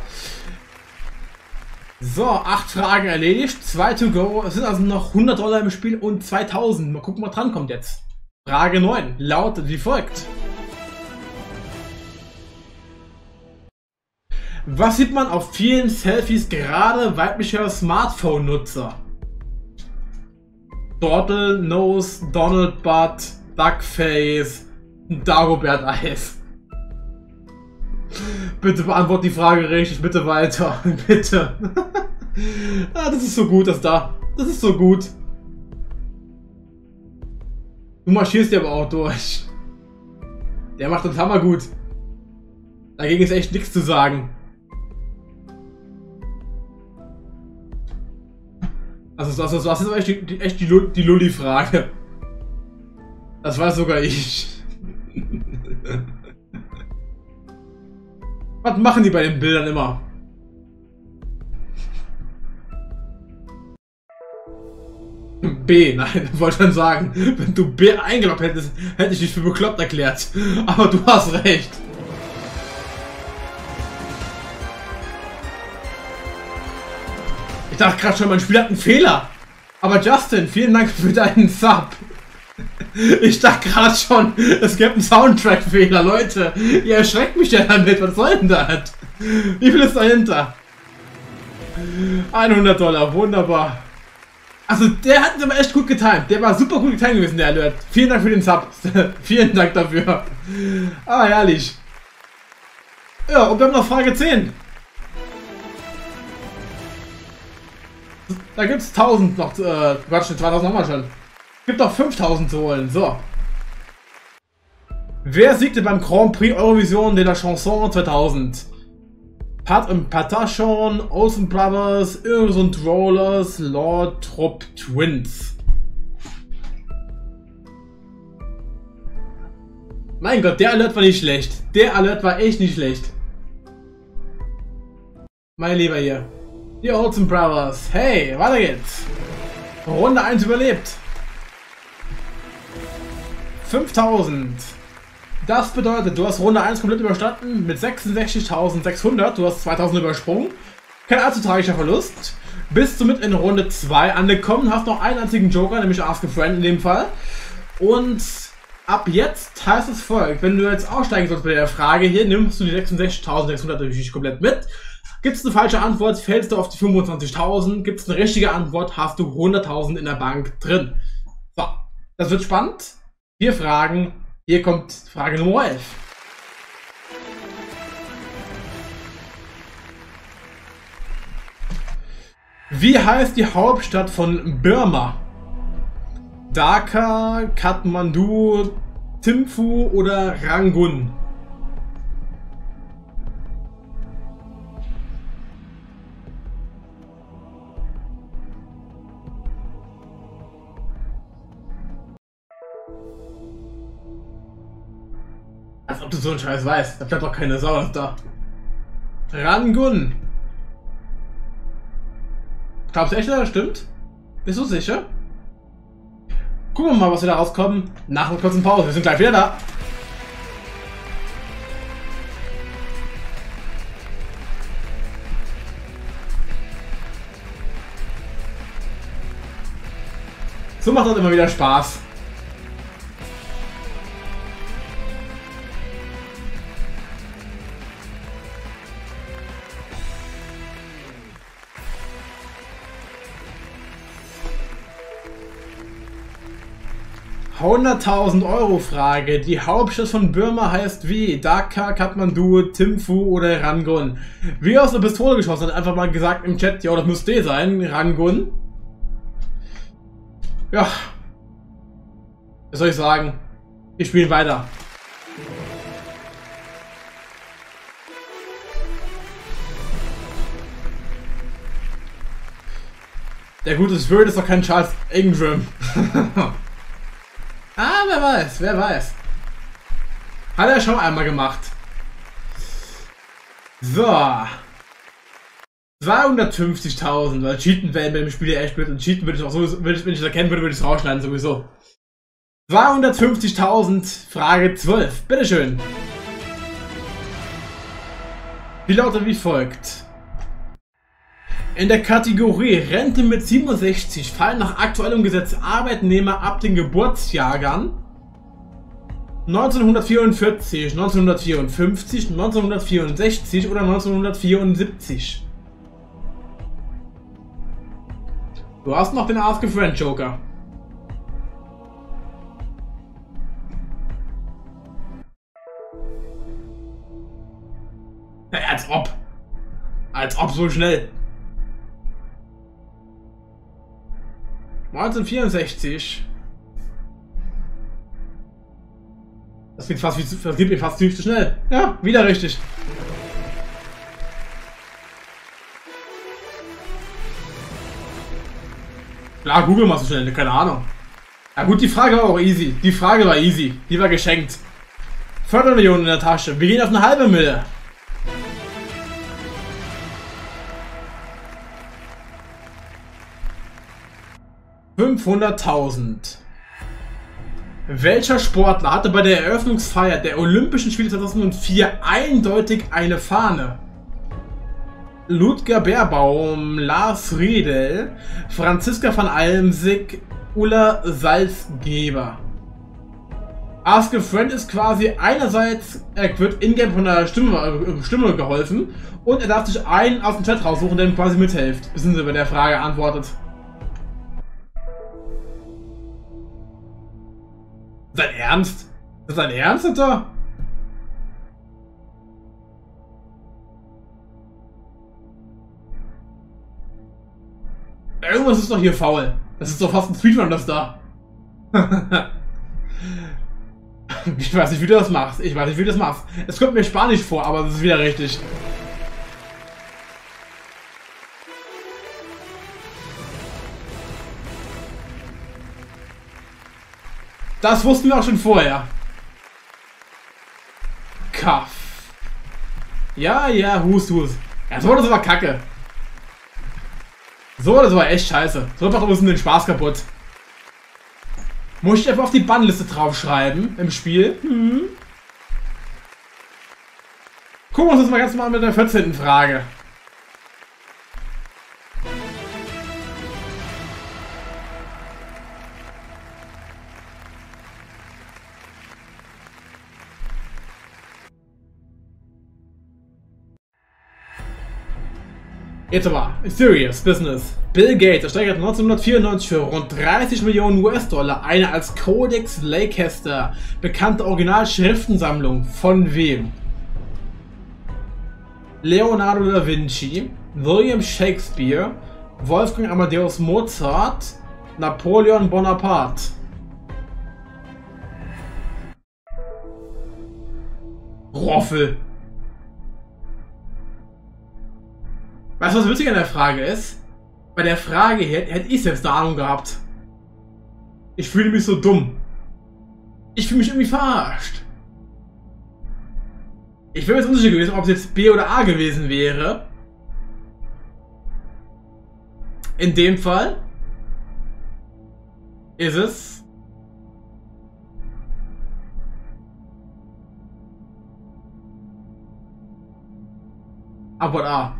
Speaker 1: So, acht Fragen erledigt. zwei to go. Es sind also noch hundert Dollar im Spiel und zweitausend. Mal gucken, was dran kommt jetzt. Frage neun lautet wie folgt. Was sieht man auf vielen Selfies gerade weiblicher Smartphone-Nutzer? Dottel, Nose, Donald Butt, Duckface, Dagobert Eyes. Bitte beantwort die Frage richtig, bitte weiter, bitte. Ah, das ist so gut, das da. Das ist so gut. Du marschierst ja aber auch durch. Der macht uns hammergut. Dagegen ist echt nichts zu sagen. Also das, das, das ist echt die, echt die, die Lulli-Frage. Das weiß sogar ich. Was machen die bei den Bildern immer? B. Nein, wollte schon sagen. Wenn du B eingeloggt hättest, hätte ich dich für bekloppt erklärt. Aber du hast recht. Ich dachte gerade schon, mein Spiel hat einen Fehler. Aber Justin, vielen Dank für deinen Sub. Ich dachte gerade schon, es gibt einen Soundtrack-Fehler, Leute. Ihr erschreckt mich ja damit. Was soll denn das? Wie viel ist dahinter? hundert Dollar, wunderbar. Also der hat es aber echt gut getimt. Der war super gut getimt gewesen, der Alert. Vielen Dank für den Sub. Vielen Dank dafür. Ah, herrlich. Ja, und wir haben noch Frage zehn. Da gibt es tausend noch, äh, Quatsch, zweitausend haben wir schon. Gibt noch fünftausend zu holen, so. Wer siegte beim Grand Prix Eurovision de la Chanson zweitausend? Pat und Patachon, Olsen Brothers, Irresund Rollers, Lord Trupp Twins. Mein Gott, der Alert war nicht schlecht. Der Alert war echt nicht schlecht. Mein Lieber hier. Die Olsen Brothers. Hey, weiter geht's. Runde eins überlebt. fünftausend. Das bedeutet, du hast Runde eins komplett überstanden mit sechsundsechzigtausendsechshundert. Du hast zweitausend übersprungen. Kein allzu tragischer Verlust. Bist somit in Runde zwei angekommen. Hast noch einen einzigen Joker, nämlich Ask a Friend in dem Fall. Und ab jetzt heißt es folgt. Wenn du jetzt aussteigen sollst bei der Frage hier, nimmst du die sechsundsechzigtausendsechshundert natürlich komplett mit. Gibt es eine falsche Antwort, fällst du auf die fünfundzwanzigtausend. Gibt es eine richtige Antwort, hast du hunderttausend in der Bank drin. So, das wird spannend. Vier Fragen. Hier kommt Frage Nummer elf. Wie heißt die Hauptstadt von Burma? Dhaka, Kathmandu, Thimphu oder Rangun? Als ob du so einen Scheiß weißt. Da bleibt doch keine Sau da. Rangun. Glaubst du echt, dass das stimmt? Bist du sicher? Gucken wir mal, was wir da rauskommen. Nach einer kurzen Pause. Wir sind gleich wieder da. So macht das immer wieder Spaß. hunderttausend Euro Frage. Die Hauptstadt von Burma heißt wie? Dhaka, Kathmandu, Thimphu oder Rangun? Wie aus der Pistole geschossen, hat einfach mal gesagt im Chat, ja, das müsste eh sein, Rangun. Ja. Was soll ich sagen? Wir spielen weiter. Der gute Spirit ist doch kein Charles Ingram. Ah, wer weiß, wer weiß. Hat er schon einmal gemacht. So. zweihundertfünfzigtausend, weil cheaten wäre bei dem Spiel ja echt blöd. Und cheaten würde ich auch so, wenn ich das erkennen würde, würde ich es rausschneiden sowieso. zweihundertfünfzigtausend, Frage zwölf. Bitteschön. Die lautet wie folgt. In der Kategorie Rente mit siebenundsechzig fallen nach aktuellem Gesetz Arbeitnehmer ab den Geburtsjahrgang neunzehnhundertvierundvierzig, neunzehnhundertvierundfünfzig, neunzehnhundertvierundsechzig oder neunzehnhundertvierundsiebzig. Du hast noch den Ask a Friend Joker. Ja, als ob. Als ob so schnell. neunzehnhundertvierundsechzig. Das geht fast wie, das geht mir fast viel zu schnell. Ja, wieder richtig. Klar, Google mal so schnell, keine Ahnung. Ja gut, die Frage war auch easy. Die Frage war easy. Die war geschenkt. Viertelmillion in der Tasche. Wir gehen auf eine halbe Mille. fünfhunderttausend. Welcher Sportler hatte bei der Eröffnungsfeier der Olympischen Spiele zweitausendvier eindeutig eine Fahne? Ludger Beerbaum, Lars Riedel, Franziska van Almsick, Ulla Salzgeber. Ask a Friend ist quasi einerseits, er wird in-game von der Stimme, äh, Stimme geholfen und er darf sich einen aus dem Chat raussuchen, der ihm quasi mithilft, bis er bei der Frage antwortet. Dein Ernst? Ist das dein Ernst, Alter? Irgendwas ist doch hier faul. Das ist doch fast ein Speedrun, das da. Ich weiß nicht, wie du das machst. Ich weiß nicht, wie du das machst. Es kommt mir Spanisch vor, aber das ist wieder richtig. Das wussten wir auch schon vorher. Kaff. Ja, ja, hust, hust. Ja, so, das war kacke. So, das war echt scheiße. So macht uns den Spaß kaputt. Muss ich einfach auf die Bannliste draufschreiben im Spiel? Hm. Gucken wir uns das mal ganz mal mit der vierzehnten Frage. Jetzt aber, serious business. Bill Gates ersteigert neunzehnhundertvierundneunzig für rund dreißig Millionen U S-Dollar eine als Codex Leicester bekannte Originalschriftensammlung von wem? Leonardo da Vinci, William Shakespeare, Wolfgang Amadeus Mozart, Napoleon Bonaparte. Roffel. Weißt du, was witzig an der Frage ist? Bei der Frage hier hätte ich selbst eine Ahnung gehabt. Ich fühle mich so dumm. Ich fühle mich irgendwie verarscht. Ich wäre jetzt unsicher gewesen, ob es jetzt B oder A gewesen wäre. In dem Fall ist es Antwort A.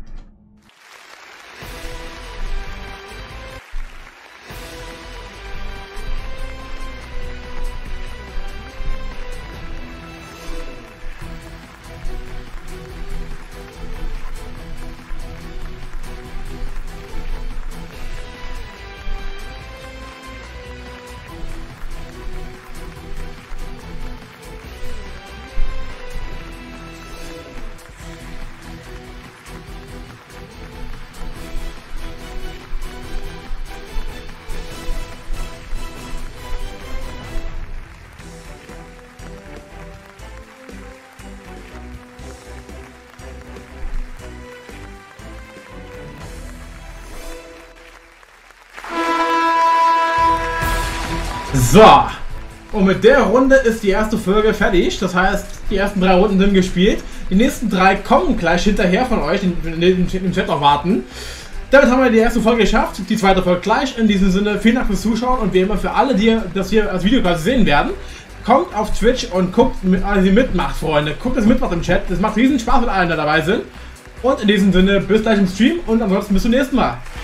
Speaker 1: So, und mit der Runde ist die erste Folge fertig. Das heißt, die ersten drei Runden sind gespielt. Die nächsten drei kommen gleich hinterher von euch, die im Chat noch warten. Damit haben wir die erste Folge geschafft. Die zweite Folge gleich. In diesem Sinne, vielen Dank fürs Zuschauen und wie immer für alle, die das hier als Video quasi sehen werden. Kommt auf Twitch und guckt, also mitmacht, Freunde. Guckt, dass ihr mitmacht im Chat. Das macht riesen Spaß mit allen, die dabei sind. Und in diesem Sinne, bis gleich im Stream und ansonsten bis zum nächsten Mal.